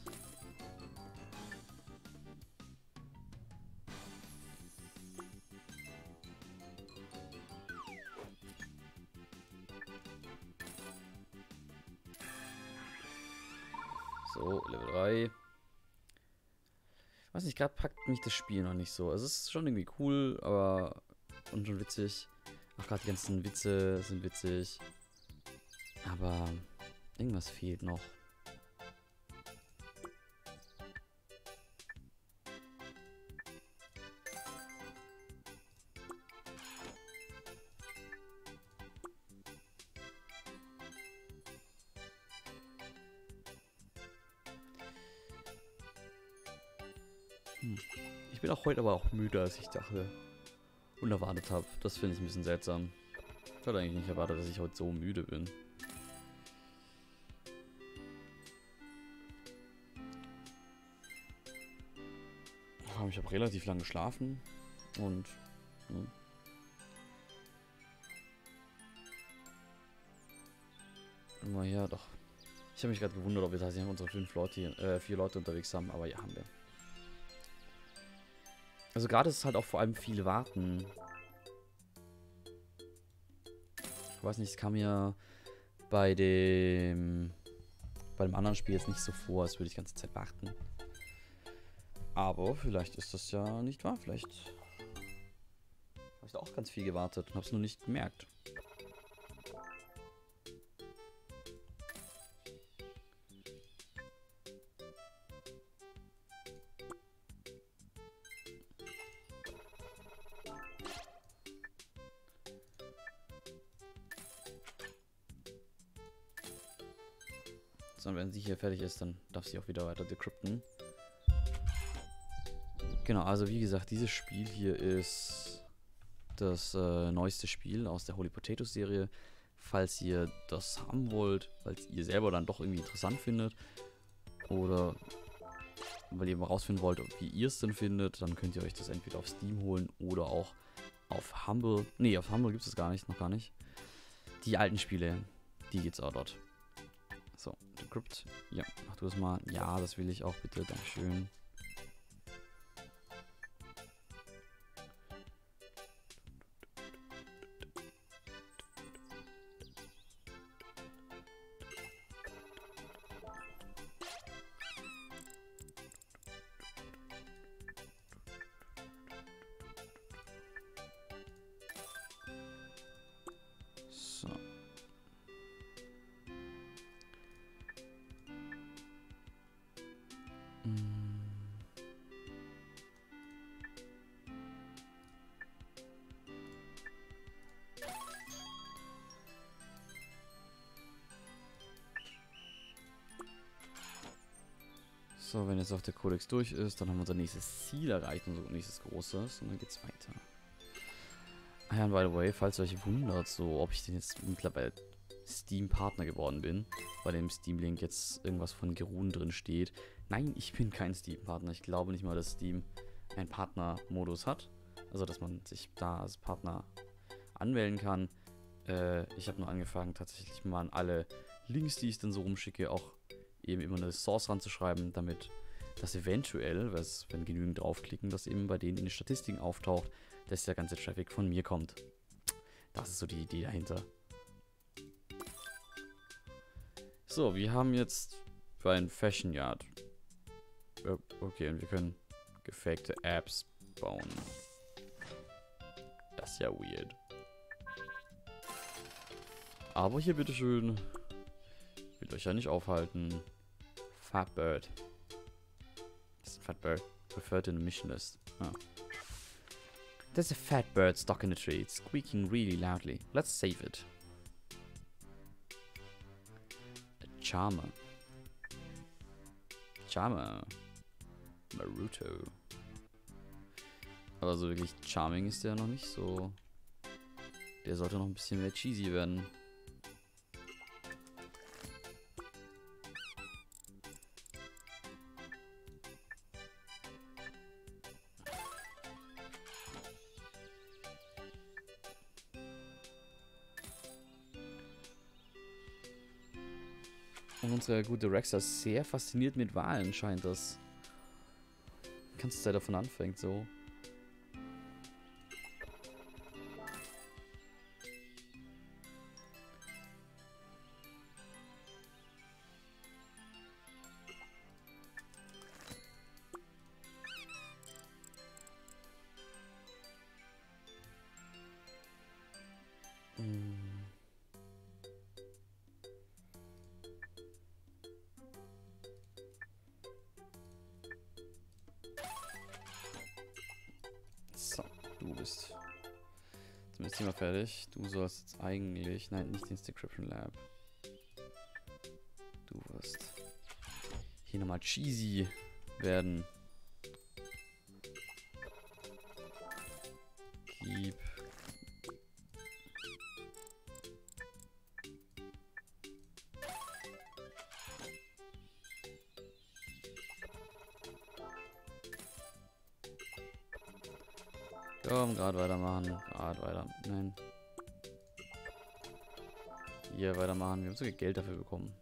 S1: So, Level drei. Weiß nicht, gerade packt mich das Spiel noch nicht so. Also es ist schon irgendwie cool, aber und schon witzig. Auch gerade die ganzen Witze sind witzig. Aber irgendwas fehlt noch. Hm. Ich bin auch heute aber auch müder, als ich dachte und erwartet habe. Das finde ich ein bisschen seltsam. Ich hatte eigentlich nicht erwartet, dass ich heute so müde bin. Ich habe relativ lange geschlafen und hm. Mal ja doch. Ich habe mich gerade gewundert, ob wir tatsächlich unsere fünf Leute, äh, vier Leute unterwegs haben, aber ja, haben wir. Also gerade ist es halt auch vor allem viel Warten. Ich weiß nicht, es kam mir bei dem bei dem anderen Spiel jetzt nicht so vor, als würde ich die ganze Zeit warten. Aber vielleicht ist das ja nicht wahr. Vielleicht
S2: Habe ich da auch ganz viel gewartet und habe es nur nicht gemerkt. So, und wenn sie hier fertig ist, dann darf sie auch wieder weiter decrypten. Genau, also wie gesagt, dieses Spiel hier ist das äh, neueste Spiel aus der Holy Potato Serie. Falls ihr das haben wollt, falls ihr selber dann doch irgendwie interessant findet oder weil ihr mal rausfinden wollt, wie ihr es denn findet, dann könnt ihr euch das entweder auf Steam holen oder auch auf Humble. Ne, auf Humble gibt es gar nicht, noch gar nicht. Die alten Spiele, die gibt's auch dort. So, Decrypt. Ja, mach du das mal. Ja, das will ich auch bitte. Dankeschön. So. So, wenn jetzt auch der Kodex durch ist, dann haben wir unser nächstes Ziel erreicht, unser nächstes großes, und dann geht's weiter. Ah ja, und by the way, falls ihr euch wundert, so ob ich denn jetzt mittlerweile Steam-Partner geworden bin, bei dem Steam-Link jetzt irgendwas von Gerun drin steht. Nein, ich bin kein Steam-Partner. Ich glaube nicht mal, dass Steam einen Partner-Modus hat. Also, dass man sich da als Partner anmelden kann. Äh, ich habe nur angefangen, tatsächlich mal an alle Links, die ich dann so rumschicke, auch eben immer eine Source ranzuschreiben, damit das eventuell, wenn genügend draufklicken, dass eben bei denen in den Statistiken auftaucht, dass der ganze Traffic von mir kommt. Das ist so die Idee dahinter. So, wir haben jetzt für ein Fashion Yard. Okay, und wir können gefakte Apps bauen. Das ist ja weird. Aber hier bitteschön. Will euch ja nicht aufhalten. Fatbird. Das ist ein Fatbird. Preferred in the mission list. Oh. There's a fat bird stuck in a tree. It's squeaking really loudly. Let's save it. A Charmer. Charmer. Naruto. Aber so wirklich charming ist der noch nicht so. Der sollte noch ein bisschen mehr cheesy werden. Und unsere gute Rexa ist sehr fasziniert mit Wahlen, scheint das. Die ganze Zeit davon anfängt, so. Hm. So, du bist zumindest immer fertig. Du sollst jetzt eigentlich, nein, nicht ins Decryption Lab. Du wirst hier nochmal cheesy werden. Keep. Komm, gerade weitermachen. Gerade weiter. Nein. Hier weitermachen. Wir haben sogar Geld dafür bekommen.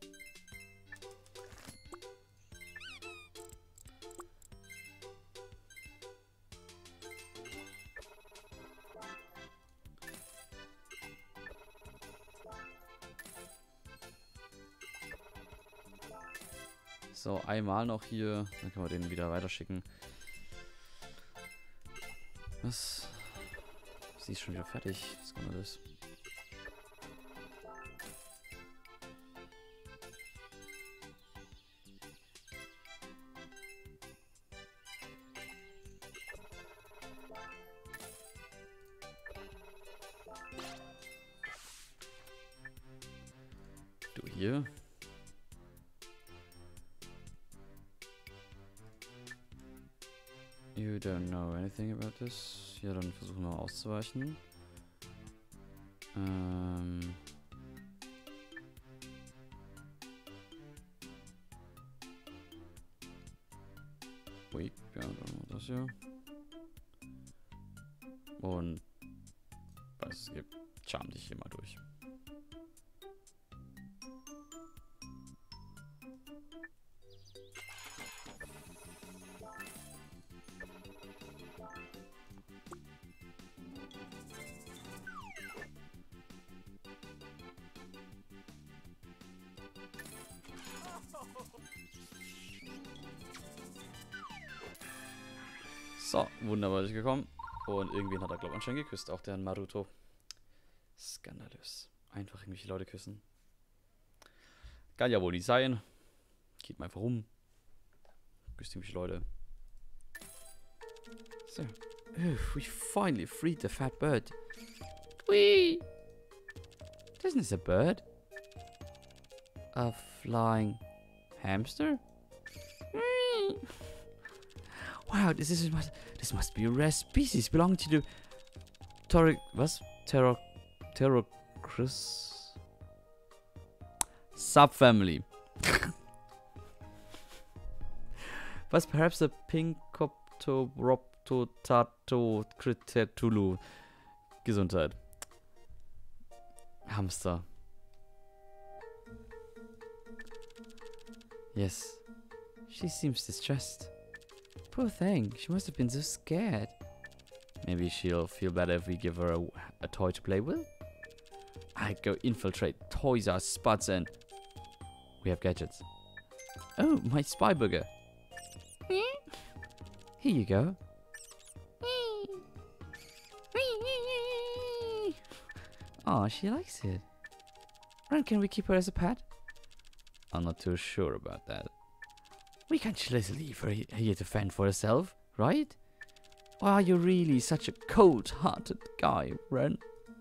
S2: So, einmal noch hier. Dann können wir den wieder weiterschicken. Was?
S1: Sie ist schon wieder fertig. Was kann das? Du hier. You don't know anything about this. Ja, dann versuchen wir auszuweichen. Ähm. Ui, ja, dann machen wir das hier. Und was es gibt, charm dich hier mal durch. So, wunderbar durchgekommen. Und irgendwen hat er, glaube ich, anscheinend geküsst. Auch der Naruto. Skandalös. Einfach irgendwelche Leute küssen. Kann ja wohl nicht sein. Geht mal einfach rum. Küsst irgendwelche Leute. So. Oh, we finally freed the fat bird. Whee! Isn't this a bird? A flying hamster? Whee! Wow, this is must this must be a rare species belonging to the Toric was Terror Terrorcris subfamily. Was perhaps a Pinkoptoroptotatocritulu. Gesundheit. Hamster. Yes. She seems distressed. Poor thing, she must have been so scared. Maybe she'll feel better if we give her a, a toy to play with? I'd go infiltrate Toys R Us spots and... We have gadgets. Oh, my spy booger. Here you go. Oh, she likes it. Ren, can we keep her as a pet? I'm not too sure about that. We can't just leave her here to fend for herself, right? Or are you really such a cold-hearted guy, Ren?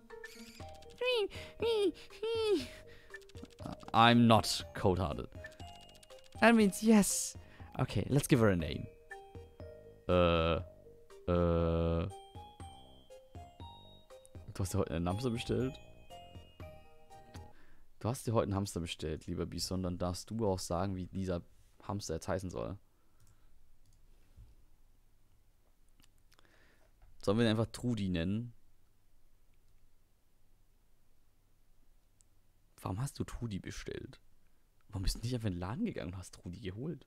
S1: I'm not cold-hearted. That means yes. Okay, let's give her a name. Uh, uh. Du hast dir heute einen Hamster bestellt? Du hast dir heute einen Hamster bestellt, lieber Bison. Dann darfst du auch sagen, wie dieser Hamster jetzt heißen soll. Sollen wir ihn einfach Trudi nennen? Warum hast du Trudi bestellt? Warum bist du nicht einfach in den Laden gegangen und hast Trudi geholt?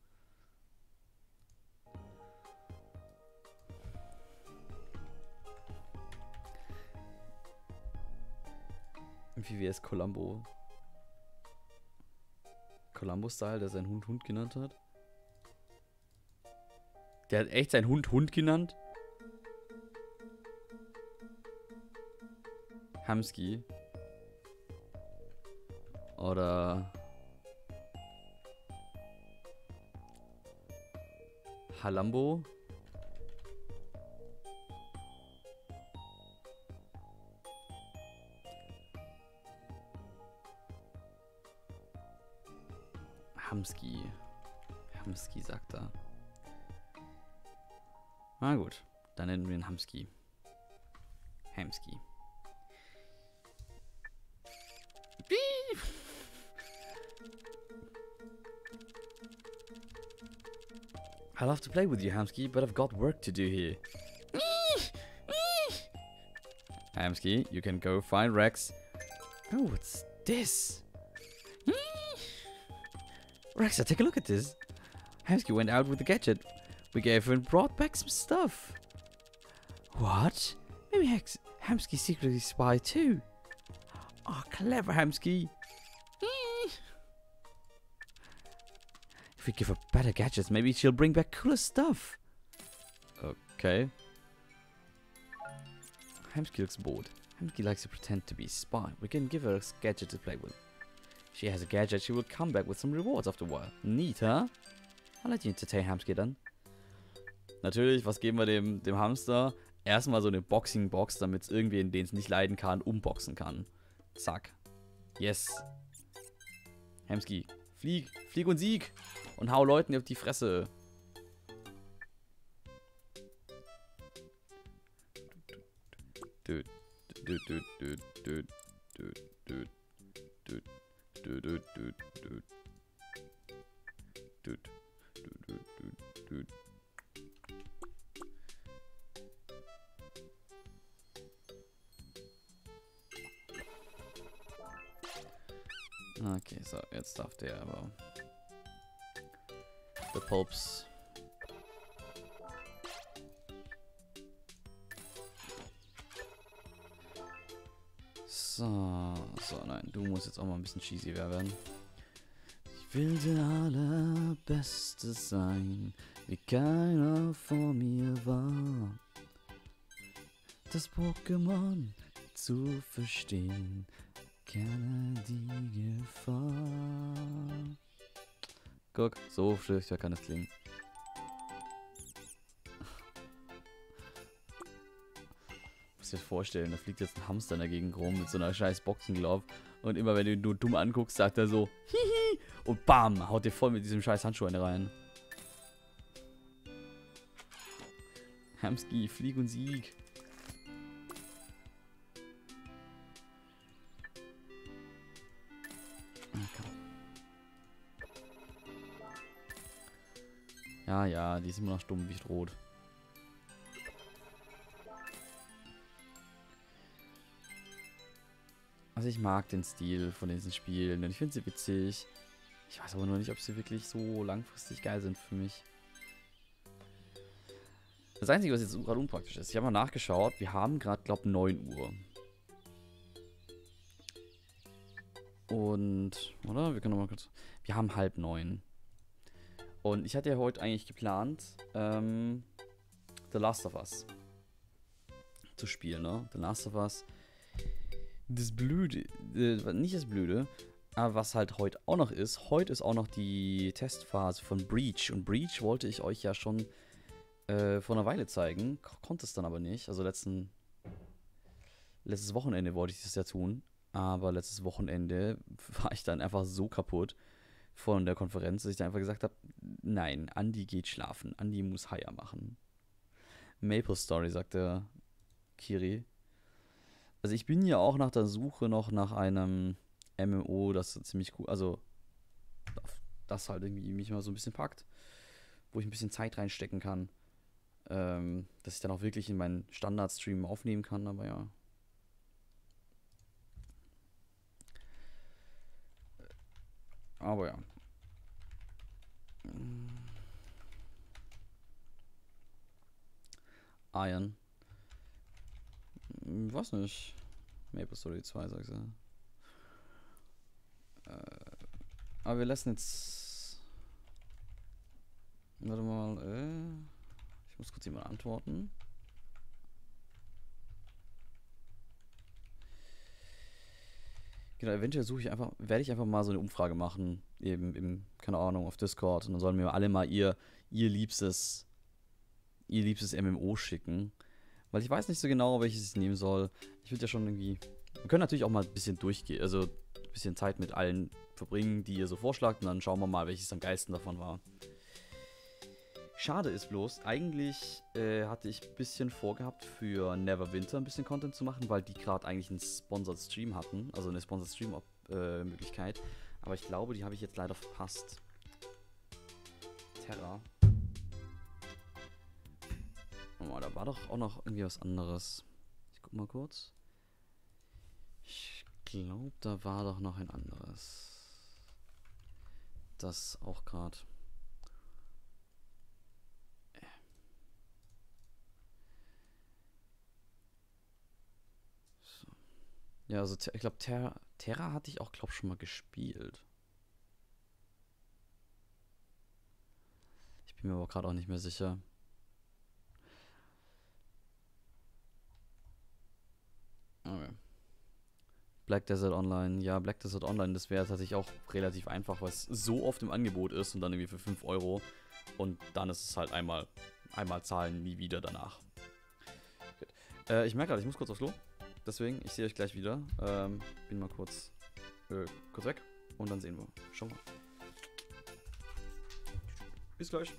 S1: Wie wäre es Columbo? Columbo-Style, der seinen Hund Hund genannt hat? Der hat echt seinen Hund Hund genannt? Hamski. Oder... Halambo. Hamski. Hamski sagt er. Na gut, dann nennen wir ihn Hamski. Hamski. I love to play with you, Hamski, but I've got work to do here. Hamski, you can go find Rex. Oh, what's this? Rexa, take a look at this. Hamski went out with the gadget we gave her and brought back some stuff. What? Maybe Hex Hamski secretly spy too. Oh, clever Hamski. If we give her better gadgets, maybe she'll bring back cooler stuff. Okay. Hamsky looks bored. Hamsky likes to pretend to be a spy. We can give her a gadget to play with. She has a gadget, she will come back with some rewards after a while. Neat, huh? I'll let you entertain Hamsky dann. Natürlich, was geben wir dem, dem Hamster? Erstmal so eine Boxing-Box, damit es irgendwen, den es nicht leiden kann, umboxen kann. Zack. Yes. Hamsky, flieg, flieg und sieg. Und hau Leuten auf die Fresse. Dude, dude, dude, dude, dude, dude, dude, dude, dude, dude, dude, dude, dude, dude, dude, dude. Okay, so, jetzt darf der aber The Pulps. So, so, nein, du musst jetzt auch mal ein bisschen cheesy werden. Ich will der Allerbeste sein, wie keiner vor mir war. Das Pokémon zu verstehen, kenne die Gefahr. Guck, so schlechter kann es klingen. Muss dir vorstellen, da fliegt jetzt ein Hamster in der Gegend rum mit so einer scheiß Boxenglove. Und immer wenn du ihn nur dumm anguckst, sagt er so, hihi, und bam, haut dir voll mit diesem scheiß Handschuh eine rein. Hamsky, flieg und sieg. Okay. Ja, ja, die ist immer noch stumm wie rot. Also ich mag den Stil von diesen Spielen und ich finde sie witzig. Ich weiß aber nur nicht, ob sie wirklich so langfristig geil sind für mich. Das Einzige, was jetzt gerade unpraktisch ist, ich habe mal nachgeschaut, wir haben gerade, glaube ich, neun Uhr. Und, oder? Wir können noch mal kurz... Wir haben halb neun. Und ich hatte ja heute eigentlich geplant, ähm, The Last of Us zu spielen, ne? The Last of Us. Das Blöde, äh, nicht das Blöde, aber was halt heute auch noch ist, heute ist auch noch die Testphase von Breach. Und Breach wollte ich euch ja schon äh, vor einer Weile zeigen, K konnte es dann aber nicht. Also letzten, letztes Wochenende wollte ich das ja tun, aber letztes Wochenende war ich dann einfach so kaputt von der Konferenz, dass ich dann einfach gesagt habe, nein, Andi geht schlafen, Andi muss Haier machen. Maple Story, sagte Kiri. Also ich bin ja auch nach der Suche noch nach einem M M O, das ziemlich cool, also das halt irgendwie mich mal so ein bisschen packt, wo ich ein bisschen Zeit reinstecken kann, ähm, dass ich dann auch wirklich in meinen Standard-Stream aufnehmen kann, aber ja. Aber ja. Iron. Ich weiß nicht. Maple Story zwei, sagst du. Äh, aber wir lassen jetzt... Warte mal, äh... Ich muss kurz jemand antworten. Genau, eventuell suche ich einfach, werde ich einfach mal so eine Umfrage machen, eben im, keine Ahnung, auf Discord. Und dann sollen mir alle mal ihr, ihr liebstes, ihr liebstes M M O schicken. Weil ich weiß nicht so genau, welches ich nehmen soll. Ich würde ja schon irgendwie... Wir können natürlich auch mal ein bisschen durchgehen, also ein bisschen Zeit mit allen verbringen, die ihr so vorschlagt. Und dann schauen wir mal, welches am geilsten davon war. Schade ist bloß, eigentlich äh, hatte ich ein bisschen vorgehabt, für Neverwinter ein bisschen Content zu machen, weil die gerade eigentlich einen Sponsored Stream hatten. Also eine Sponsored Stream-Möglichkeit. Äh, Aber ich glaube, die habe ich jetzt leider verpasst. Terra. Oh, da war doch auch noch irgendwie was anderes. Ich guck mal kurz. Ich glaube, da war doch noch ein anderes. Das auch gerade. So. Ja, also ich glaube, Terra, Terra hatte ich auch, glaube ich, schon mal gespielt. Ich bin mir aber gerade auch nicht mehr sicher. Black Desert Online. Ja, Black Desert Online, das wäre tatsächlich auch relativ einfach, weil es so oft im Angebot ist und dann irgendwie für fünf Euro. Und dann ist es halt einmal, einmal zahlen, nie wieder danach. Gut. Äh, ich merke gerade, ich muss kurz aufs Klo. Deswegen, ich sehe euch gleich wieder. Ähm, bin mal kurz, äh, kurz weg und dann sehen wir. Schauen wir. Bis gleich.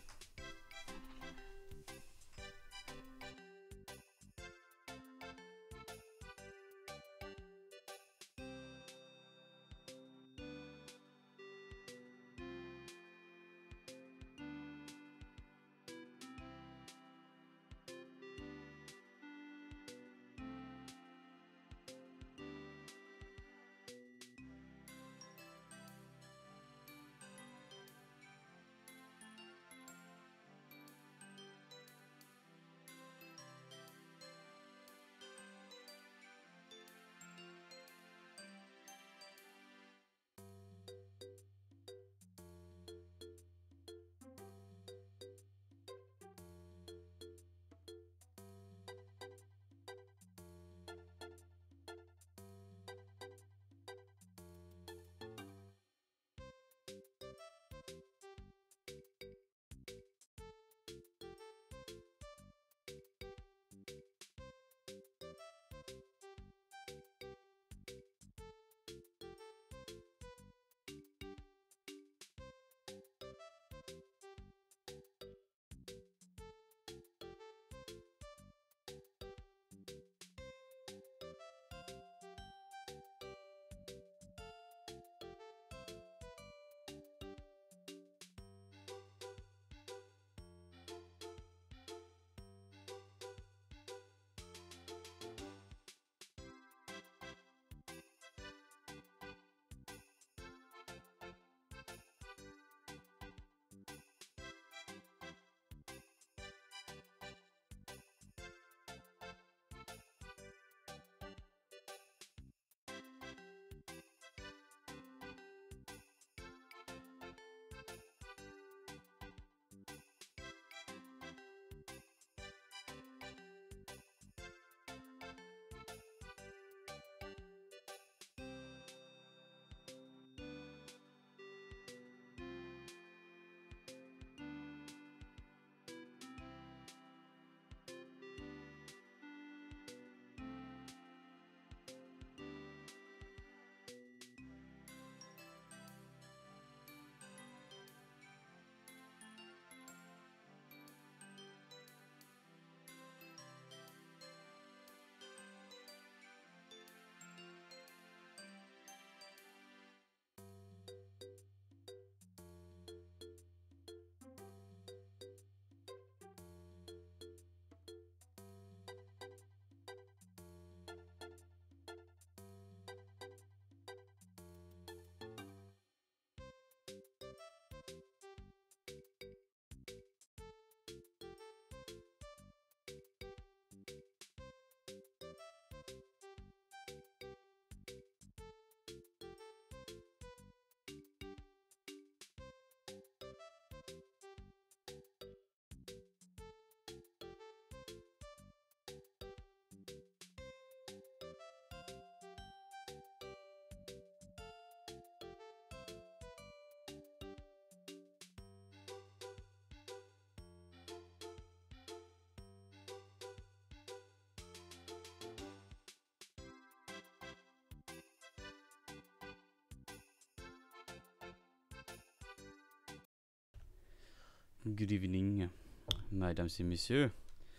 S1: Good evening, Mesdames et Messieurs.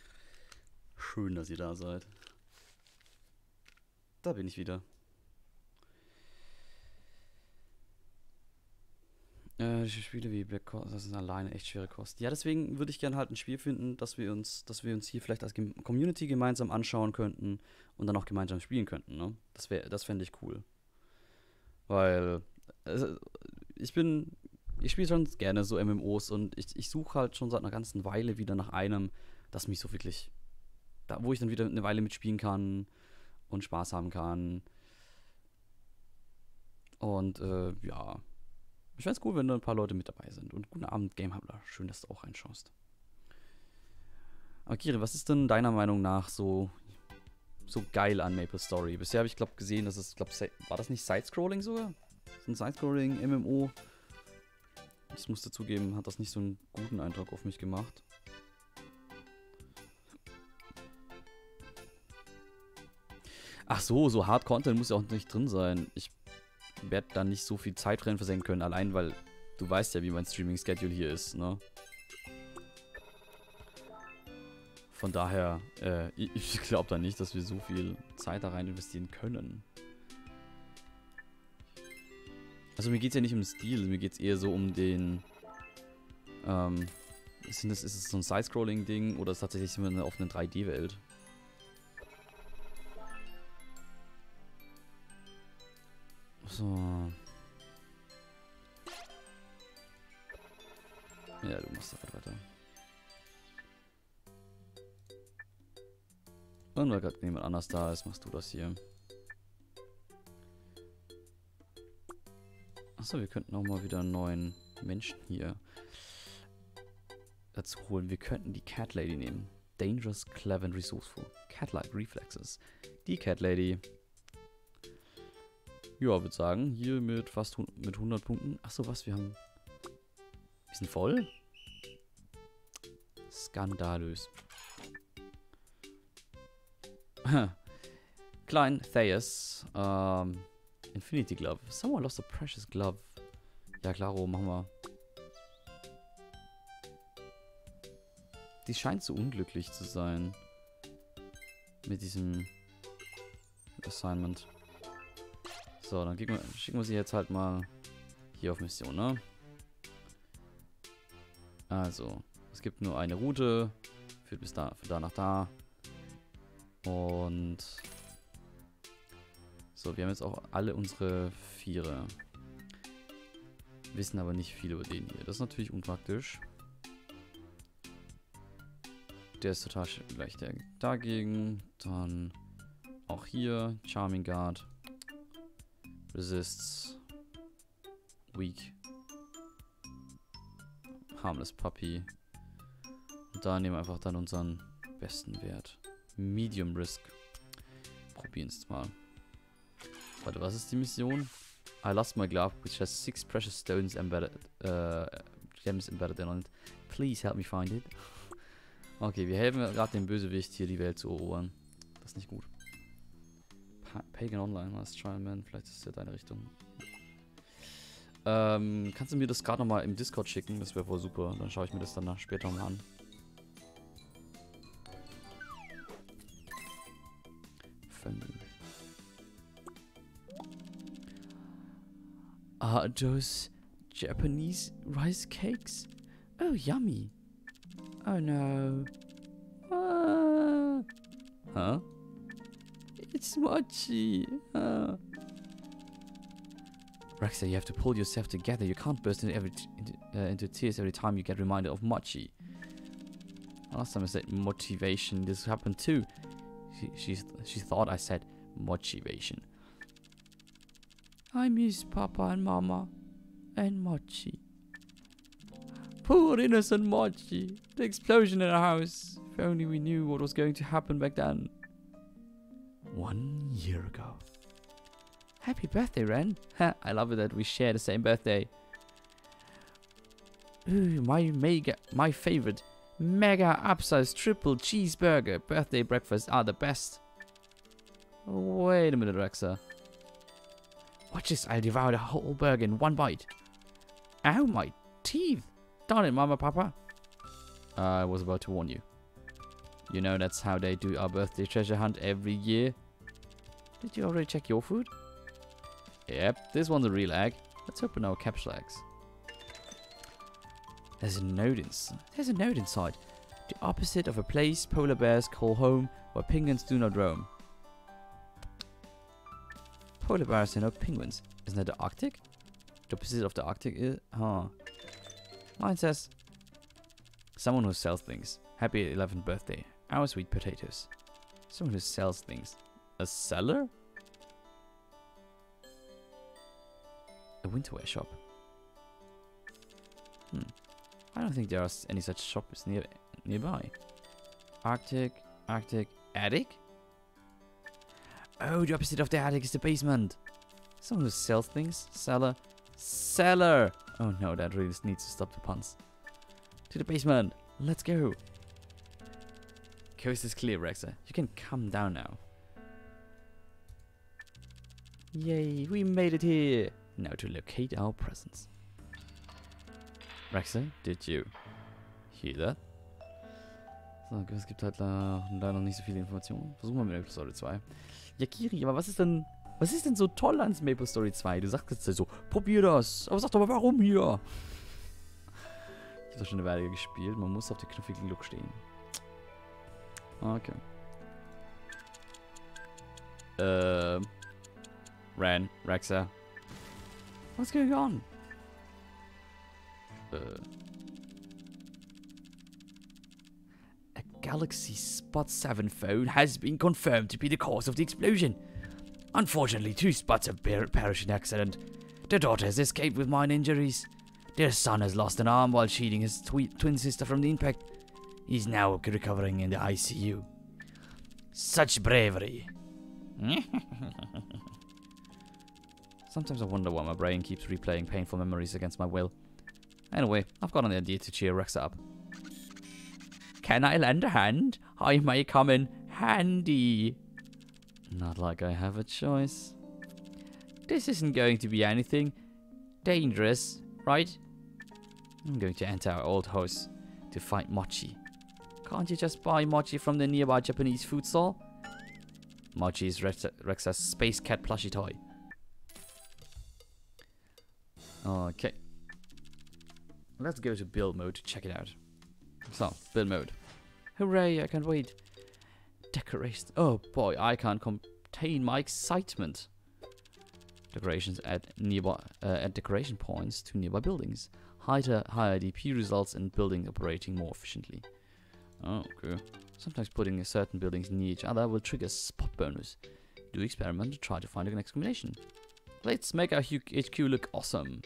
S1: Schön, dass ihr da seid. Da bin ich wieder. Äh, Spiele wie Black Coast, das ist alleine echt schwere Kost. Ja, deswegen würde ich gerne halt ein Spiel finden, dass wir uns, dass wir uns hier vielleicht als Gem- Community gemeinsam anschauen könnten und dann auch gemeinsam spielen könnten, ne? Das wäre, das fände ich cool. Weil, äh, ich bin, ich spiele schon gerne so M M Os und ich, ich suche halt schon seit einer ganzen Weile wieder nach einem, das mich so wirklich, da, wo ich dann wieder eine Weile mitspielen kann und Spaß haben kann. Und äh, ja, ich fände es cool, wenn da ein paar Leute mit dabei sind. Und guten Abend, Gamehabler. Schön, dass du auch reinschaust. Aber Kiri, was ist denn deiner Meinung nach so, so geil an MapleStory. Bisher habe ich, glaube gesehen, dass es, glaube war das nicht Sidescrolling sogar? So ein Sidescrolling-M M O. Ich muss dazugeben, hat das nicht so einen guten Eindruck auf mich gemacht. Ach so, so Hard-Content muss ja auch nicht drin sein. Ich werde da nicht so viel Zeit drin versenken können, allein weil du weißt ja, wie mein Streaming-Schedule hier ist, ne? Von daher, äh, ich, ich glaube da nicht, dass wir so viel Zeit da rein investieren können. Also mir geht es ja nicht um den Stil, mir geht es eher so um den, ähm, ist es, ist es so ein Side-Scrolling-Ding oder ist es tatsächlich immer eine offene drei D-Welt? So. Ja, du machst einfach weiter. Und weil gerade niemand anders da ist, machst du das hier. Achso, wir könnten auch mal wieder einen neuen Menschen hier dazu holen. Wir könnten die Cat Lady nehmen. Dangerous, clever and resourceful. Cat-like reflexes. Die Cat Lady. Ja, würde sagen, hier mit fast mit hundert Punkten. Achso, was? Wir haben... Wir sind voll? Skandalös. Klein Thais. Ähm... Infinity Glove. Someone lost a precious glove. Ja, klaro, machen wir. Die scheint so unglücklich zu sein. Mit diesem Assignment. So, dann wir, schicken wir sie jetzt halt mal hier auf Mission, ne? Also, es gibt nur eine Route. Führt bis da, für da nach da. Und... So, wir haben jetzt auch alle unsere Viere. Wissen aber nicht viel über den hier. Das ist natürlich unpraktisch. Der ist total gleich der dagegen. Dann auch hier. Charming Guard. Resists. Weak. Harmless Puppy. Und da nehmen wir einfach dann unseren besten Wert. Medium Risk. Probieren es mal. Warte, was ist die Mission? I lost my glove, which has six precious stones embedded, uh, gems embedded in it. Please help me find it. Okay, wir helfen gerade dem Bösewicht hier die Welt zu erobern. Das ist nicht gut. Pa Pagan Online, was Trial Man, vielleicht ist das ja deine Richtung. Ähm, kannst du mir das gerade nochmal im Discord schicken? Das wäre voll super. Dann schaue ich mir das danach später mal an. Fünf. Are those Japanese rice cakes? Oh, yummy. Oh no. Ah. Huh? It's mochi. Ah. Rexha, you have to pull yourself together. You can't burst into, every into, uh, into tears every time you get reminded of mochi. Last time I said motivation, this happened too. She, she, she thought I said motivation. I miss Papa and Mama and Mochi. Poor innocent Mochi. The explosion in our house. If only we knew what was going to happen back then. One year ago. Happy birthday, Ren. I love it that we share the same birthday. Ooh, my mega, my favorite mega upsize triple cheeseburger birthday breakfast are the best. Wait a minute, Rexha. Watch this, I'll devour the whole burger in one bite. Ow, my teeth. Darn it, Mama, Papa. Uh, I was about to warn you. You know that's how they do our birthday treasure hunt every year. Did you already check your food? Yep, this one's a real egg. Let's open our capsule eggs. There's a note inside. There's a note inside. The opposite of a place polar bears call home, where penguins do not roam. Polar bears are no penguins. Isn't that the Arctic? The opposite of the Arctic is... Huh. Mine says... Someone who sells things. Happy eleventh birthday. Our sweet potatoes. Someone who sells things. A seller? A winterwear shop. Hmm. I don't think there are any such shops near nearby. Arctic, Arctic, attic? Oh, the opposite of the attic is the basement. Someone who sells things? Seller? Seller! Oh no, that really needs to stop the puns. To the basement. Let's go. Coast is clear, Rexer. You can come down now. Yay, we made it here. Now to locate our presence. Rexer, did you hear that? So, es gibt halt leider noch nicht so viele Informationen. Versuchen wir mit Maple Story zwei. Ja, Kiri, aber was ist denn, was ist denn so toll an Maple Story zwei? Du sagst jetzt so, probier das. Aber sag doch mal, warum hier? Ich habe doch schon eine Weile gespielt. Man muss auf der knuffigen Look stehen. Okay. Ähm. Ran, Rexer. What's going on? Uh, a Galaxy Spot seven phone has been confirmed to be the cause of the explosion. Unfortunately, two spots have per perished in accident. Their daughter has escaped with minor injuries. Their son has lost an arm while shielding his twi twin sister from the impact. He's now recovering in the I C U. Such bravery. Sometimes I wonder why my brain keeps replaying painful memories against my will. Anyway, I've got an idea to cheer Rex up. Can I lend a hand? I may come in handy. Not like I have a choice. This isn't going to be anything dangerous, right? I'm going to enter our old house to fight Mochi. Can't you just buy Mochi from the nearby Japanese food stall? Mochi is Rex Rex's space cat plushie toy. Okay. Let's go to build mode to check it out. So, build mode. Hooray, I can't wait. Decorations. Oh boy, I can't contain my excitement. Decorations add nearby uh, add decoration points to nearby buildings. Higher, higher D P results in building operating more efficiently. Oh, okay. Sometimes putting certain buildings near each other will trigger spot bonus. Do experiment to try to find the next combination. Let's make our H Q look awesome.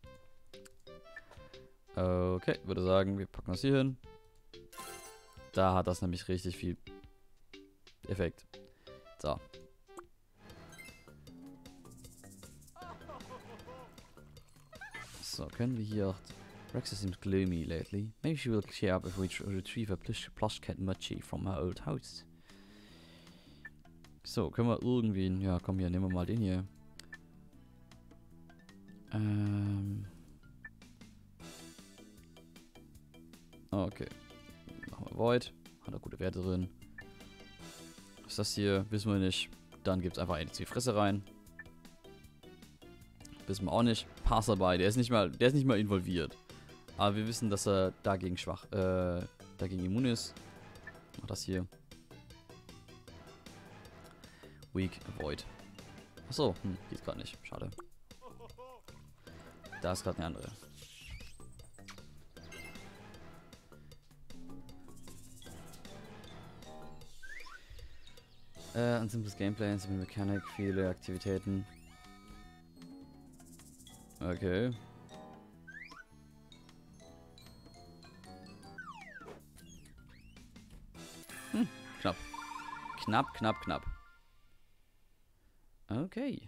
S1: Okay, würde sagen, wir packen das hier hin. Da hat das nämlich richtig viel Effekt. So. So, können wir hier auch... Rexa seems gloomy lately. Maybe she will cheer up if we retrieve a plush, plush cat Mochi from her old house. So, können wir irgendwie... Ja, komm hier, nehmen wir mal den hier. Ähm... Okay. Machen wir Void. Hat er gute Werte drin. Was ist das hier? Wissen wir nicht. Dann gibt es einfach eine zu die Fresse rein. Wissen wir auch nicht. Passerby, der ist nicht mal, der ist nicht mal involviert. Aber wir wissen, dass er dagegen schwach, äh, dagegen immun ist. Auch das hier. Weak, Avoid. Achso, hm, geht gerade nicht. Schade. Da ist gerade eine andere. Äh, ein simples Gameplay, eine simple Mechanik, viele Aktivitäten. Okay. Hm, knapp. Knapp, knapp, knapp. Okay.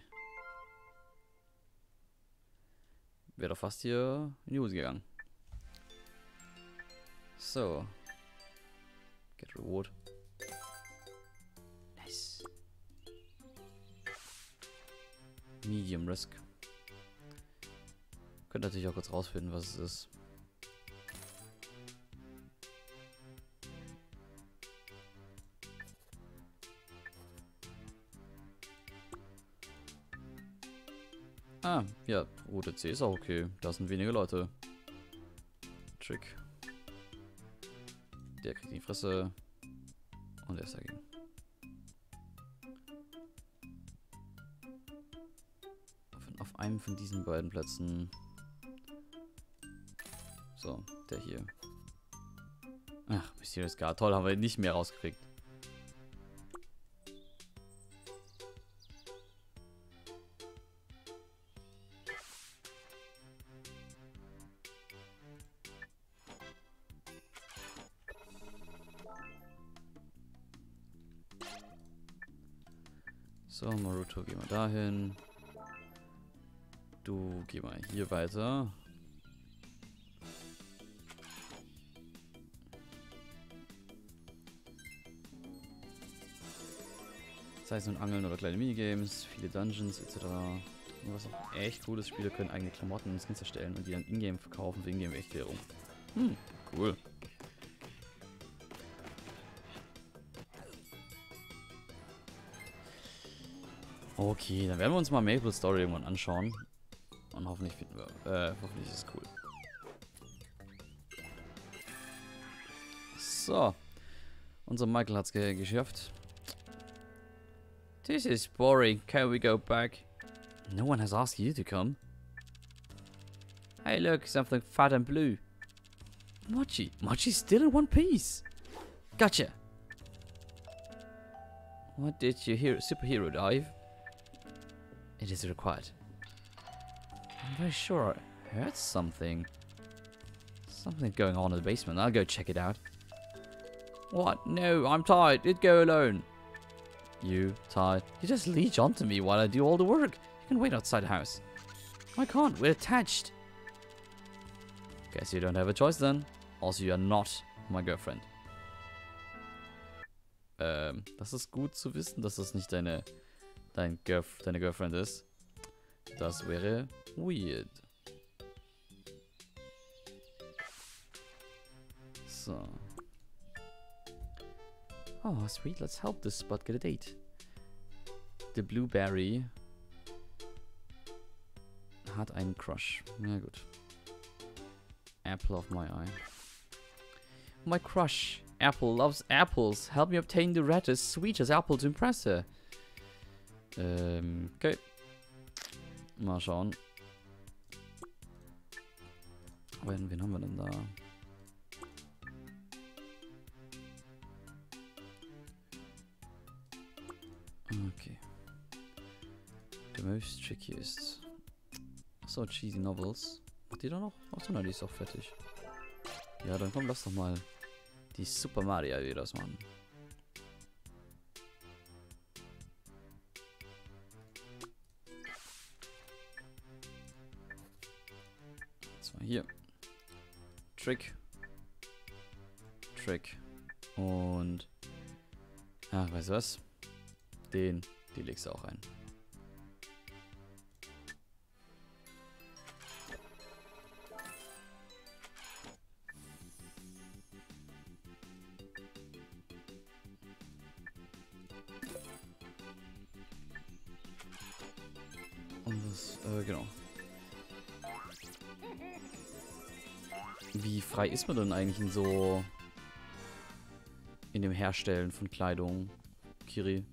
S1: Wäre doch fast hier in die Hose gegangen. So. Get reward. Nice. Medium Risk. Könnt natürlich auch kurz rausfinden, was es ist. Ah, ja, Route C ist auch okay. Da sind wenige Leute. Trick. Der kriegt die Fresse. Und der ist dagegen. Auf, auf einem von diesen beiden Plätzen. So, der hier. Ach, Mysterious Guard. Toll, haben wir nicht mehr rausgekriegt. So, So, Maruto, geh mal dahin. Du geh mal hier weiter. Sei es nun Angeln oder kleine Minigames, viele Dungeons et cetera. Und was auch echt cool ist, Spieler können eigene Klamotten und Skins erstellen und die dann in-game verkaufen für in-game-Echtwährung. Hm, cool. Okay, dann werden wir uns mal Maple Story irgendwann anschauen. Und hoffentlich finden wir, äh, hoffentlich ist es cool. So. Unser Michael hat's ge geschafft. This is boring. Can we go back? No one has asked you to come. Hey, look, something fat and blue. Mochi. Mochi's still in one piece. Gotcha. What did your hero superhero dive? It is required. I'm very sure I heard something. Something going on in the basement. I'll go check it out. What? No, I'm tired. It'd go alone. You, tired? You just leech onto me while I do all the work. You can wait outside the house. I can't. We're attached. Guess you don't have a choice then. Also, you are not my girlfriend. Ähm, das ist gut zu wissen, dass das nicht deine, dein Girlf deine Girlfriend ist. Das wäre weird. So. Oh, sweet. Let's help this spot get a date. The Blueberry hat einen Crush. Na gut. Apple of my eye. My crush. Apple loves apples. Help me obtain the reddest, sweetest apple to impress her. Ähm, okay. Mal schauen. Wen, wen haben wir denn da? Okay. The most trickiest. So, cheesy novels. Hat die da noch? Achso, nein, die ist auch fertig. Ja, dann komm, lass doch mal die Super Mario Videos machen. Das war hier. Trick. Trick. Und. Ach, weißt du was? Den, die legst du auch ein. Und das, äh, genau. Wie frei ist man denn eigentlich in so... in dem Herstellen von Kleidung, Kiri?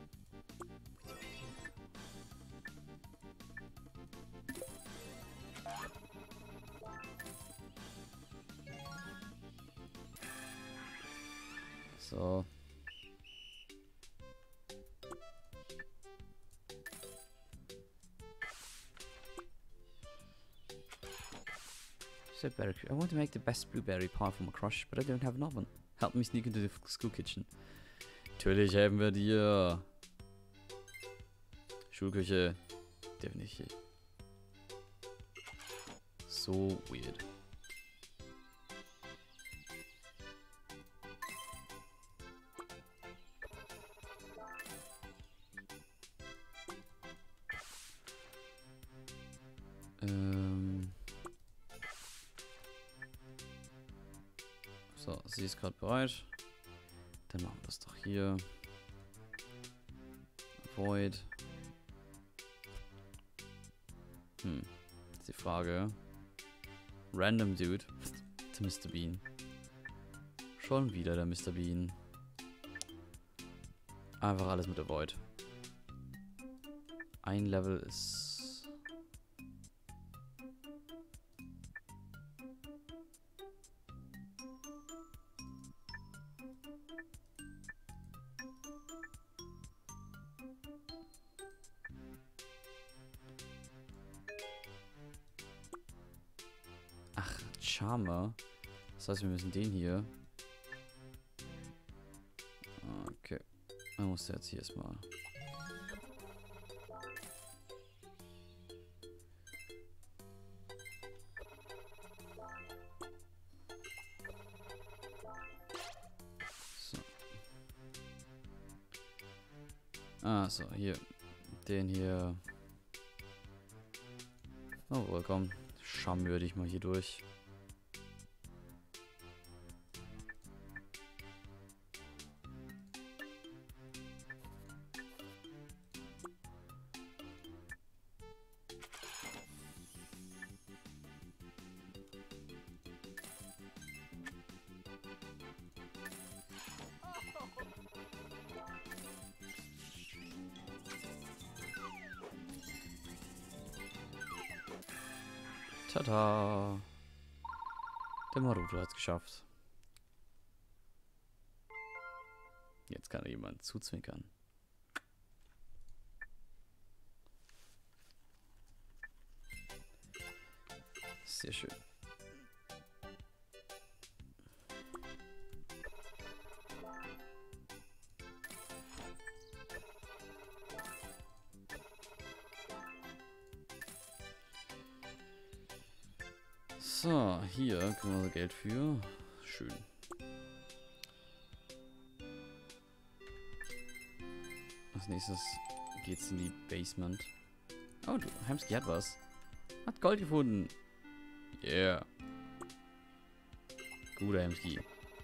S1: So. So better. I want to make the best blueberry pie for my crush, but I don't have an oven. Help me sneak into the school kitchen. Natürlich helfen wir dir. Schulküche. Definitiv. So weird. Ähm. So, sie ist gerade bereit. Dann machen wir das doch hier. Avoid. Hm. Ist die Frage. Random Dude. Der Mister Bean. Schon wieder der Mister Bean. Einfach alles mit Avoid. Ein Level ist... Ach, Charmer. Das heißt, wir müssen den hier... Okay. Man muss jetzt hier erstmal... Ah, so, hier. Den hier. Oh, willkommen. Schamür dich mal hier durch. Tada! Der Maruto hat es geschafft. Jetzt kann er jemand zuzwinkern. Sehr schön. So, hier kriegen wir unser Geld für. Schön. Als nächstes geht's in die Basement. Oh, du, Hemsky hat was. Hat Gold gefunden. Yeah. Guter Hemsky.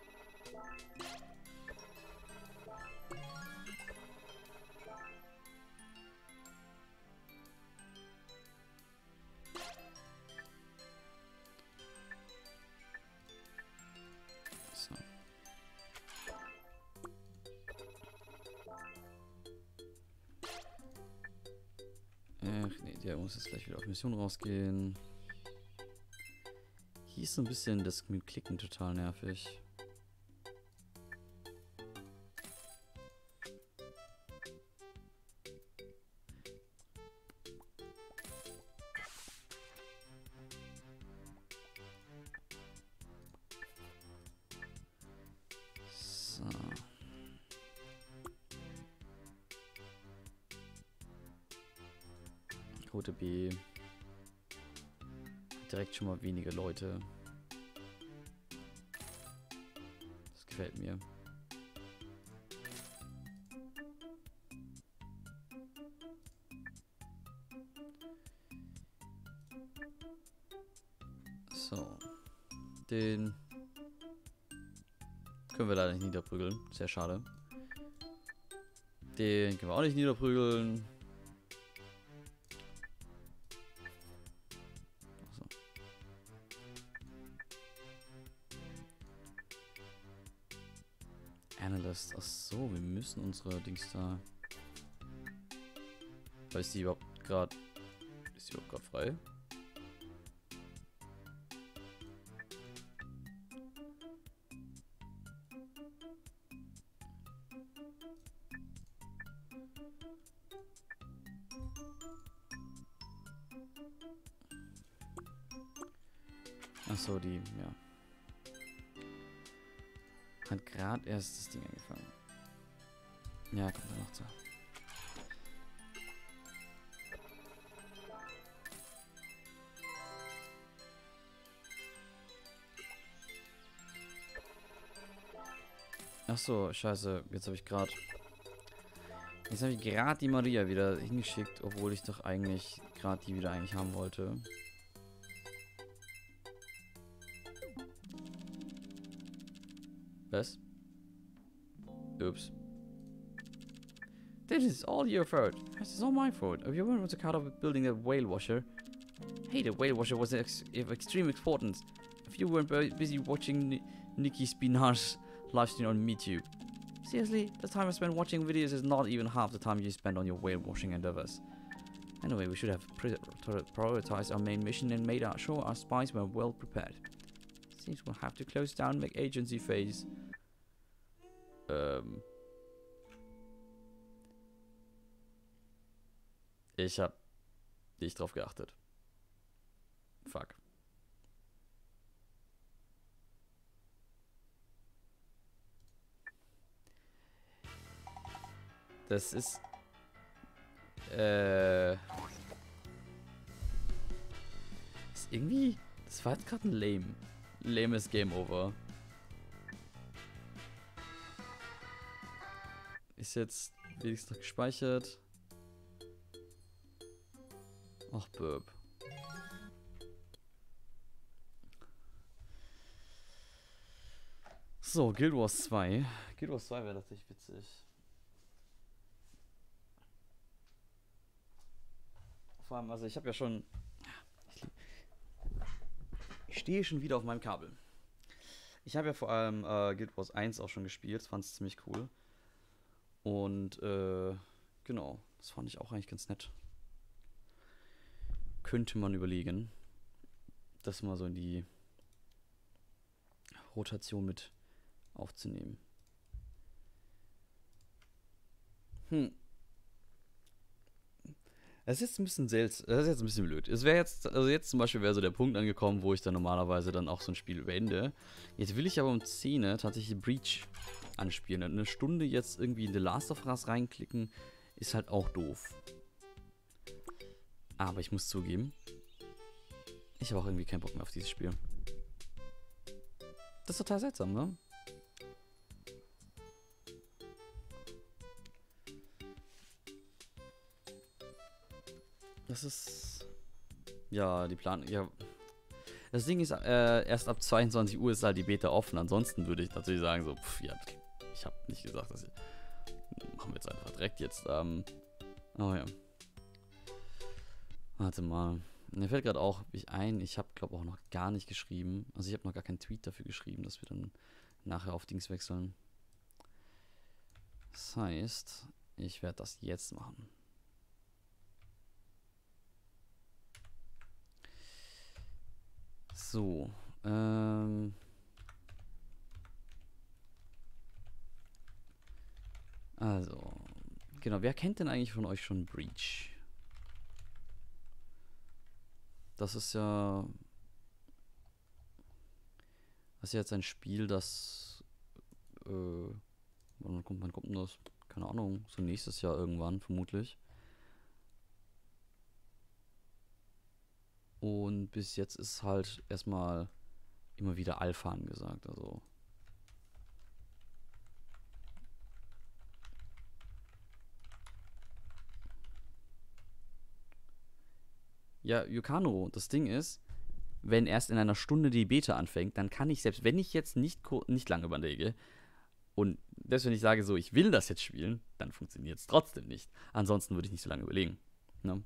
S1: So. Ach nee, der muss jetzt gleich wieder auf Mission rausgehen. Hier ist so ein bisschen das mit Klicken total nervig. So. Route B. Direkt schon mal weniger Leute. Das gefällt mir. So. Den können wir leider nicht niederprügeln. Sehr schade. Den können wir auch nicht niederprügeln. Analyst. Ach so, wir müssen unsere Dings da. Ist die überhaupt gerade. Ist die überhaupt gerade frei? Ach so, die, ja. Hat gerade erst das Ding angefangen. Ja, kommt er noch zu. Ach so, scheiße. Jetzt habe ich gerade... Jetzt habe ich gerade die Maria wieder hingeschickt, obwohl ich doch eigentlich gerade die wieder eigentlich haben wollte. Was? Oops. This is all your fault. This is all my fault. If you weren't caught up with building a whale washer. Hey, the whale washer was ex of extreme importance. If you weren't busy watching N Nikki Spinar's live stream on MeTube. Seriously, the time I spent watching videos is not even half the time you spend on your whale washing endeavors. Anyway, we should have prioritized our main mission and made sure our spies were well prepared. Seems we'll have to close down McAgency phase. Ähm. Ich hab nicht drauf geachtet. Fuck. Das ist... Äh... Ist irgendwie... Das war jetzt gerade ein lame. Lames Game Over. Ist jetzt... wenigstens noch gespeichert. Ach, Burp. So, Guild Wars zwei. Guild Wars zwei wäre natürlich witzig. Vor allem, also ich habe ja schon... Ich stehe schon wieder auf meinem Kabel. Ich habe ja vor allem äh, Guild Wars eins auch schon gespielt. Das fand ich ziemlich cool. Und, äh, genau. Das fand ich auch eigentlich ganz nett. Könnte man überlegen, das mal so in die Rotation mit aufzunehmen. Hm. Das ist jetzt ein bisschen seltsam, das ist jetzt ein bisschen blöd. Es wäre jetzt, also jetzt zum Beispiel wäre so der Punkt angekommen, wo ich dann normalerweise dann auch so ein Spiel beende. Jetzt will ich aber um zehn tatsächlich Breach anspielen. Und eine Stunde jetzt irgendwie in The Last of Us reinklicken, ist halt auch doof. Aber ich muss zugeben, ich habe auch irgendwie keinen Bock mehr auf dieses Spiel. Das ist total seltsam, ne? Das ist... Ja, die Plan... Ja. Das Ding ist, äh, erst ab zweiundzwanzig Uhr ist halt die Beta offen. Ansonsten würde ich natürlich sagen, so, pff, ja, ich habe nicht gesagt, dass ich... Machen wir jetzt einfach direkt jetzt. Ähm, oh ja. Warte mal. Mir fällt gerade auch ich ein, ich habe, glaube auch noch gar nicht geschrieben. Also ich habe noch gar keinen Tweet dafür geschrieben, dass wir dann nachher auf Dings wechseln. Das heißt, ich werde das jetzt machen. So, ähm... Also, genau, wer kennt denn eigentlich von euch schon Breach? Das ist ja... Das ist ja jetzt ein Spiel, das... Äh, wann kommt, wann kommt denn das? Keine Ahnung, so nächstes Jahr irgendwann, vermutlich. Und bis jetzt ist halt erstmal immer wieder Alpha angesagt, also... Ja, Yukano, das Ding ist, wenn erst in einer Stunde die Beta anfängt, dann kann ich, selbst wenn ich jetzt nicht, nicht lange überlege, und selbst wenn ich sage, so, ich will das jetzt spielen, dann funktioniert es trotzdem nicht. Ansonsten würde ich nicht so lange überlegen. Ne?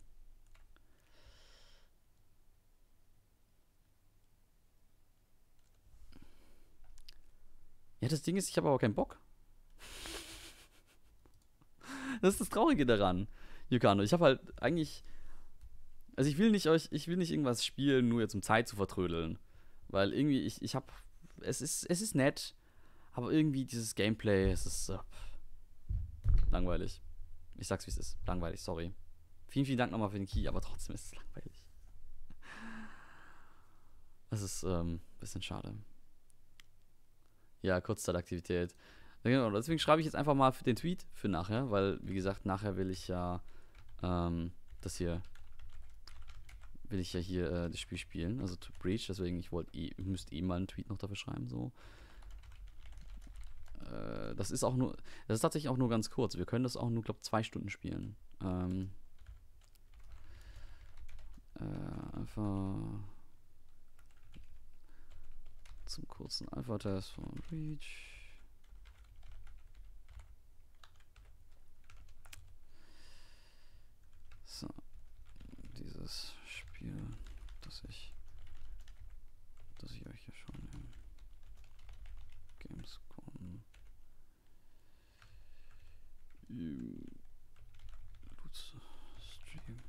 S1: Ja, das Ding ist, ich habe aber keinen Bock. Das ist das Traurige daran, Yukano. Ich habe halt eigentlich... Also ich will nicht euch, ich will nicht irgendwas spielen, nur jetzt um Zeit zu vertrödeln. Weil irgendwie, ich, ich hab. Es ist, es ist nett, aber irgendwie dieses Gameplay, es ist äh, langweilig. Ich sag's wie es ist. Langweilig, sorry. Vielen, vielen Dank nochmal für den Key, aber trotzdem ist es langweilig. Das ist ähm, ein bisschen schade. Ja, Kurzzeitaktivität. Genau, deswegen schreibe ich jetzt einfach mal für den Tweet für nachher, weil, wie gesagt, nachher will ich ja ähm, das hier. will ich ja hier äh, das Spiel spielen, also To Breach, deswegen ich wollte eh, müsste eh mal einen Tweet noch dafür schreiben, so. Äh, das ist auch nur, das ist tatsächlich auch nur ganz kurz, wir können das auch nur, glaube zwei Stunden spielen. Ähm, äh, einfach zum kurzen Alpha-Test von Breach. So, dieses Spiel, das ich, das ich euch ja schon im Gamescom im Stream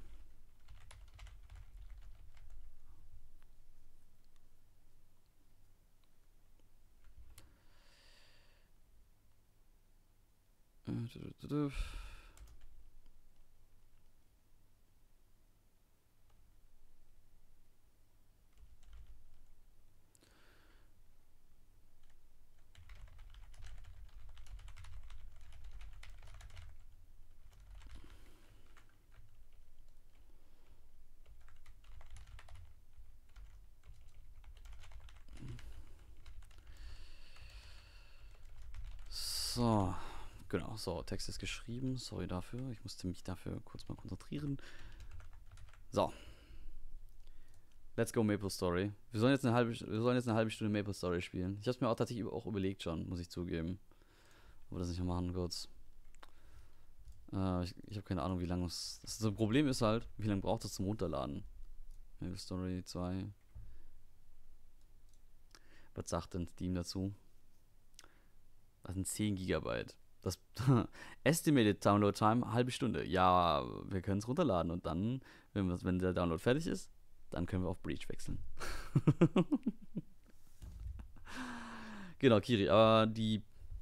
S1: äh, So, Genau, so, Text ist geschrieben. Sorry dafür. Ich musste mich dafür kurz mal konzentrieren. So. Let's go Maple Story. Wir sollen jetzt eine halbe, wir sollen jetzt eine halbe Stunde Maple Story spielen. Ich habe es mir auch tatsächlich auch überlegt schon, muss ich zugeben. Ob wir das nicht mal machen kurz. Äh, ich ich habe keine Ahnung, wie lange es... Das, das Problem ist halt, wie lange braucht es zum Runterladen? Maple Story zwei. Was sagt denn Steam dazu? Das sind zehn Gigabyte. Das Estimated Download Time, halbe Stunde. Ja, wir können es runterladen und dann, wenn, wenn der Download fertig ist, dann können wir auf Breach wechseln. Genau, Kiri, aber die...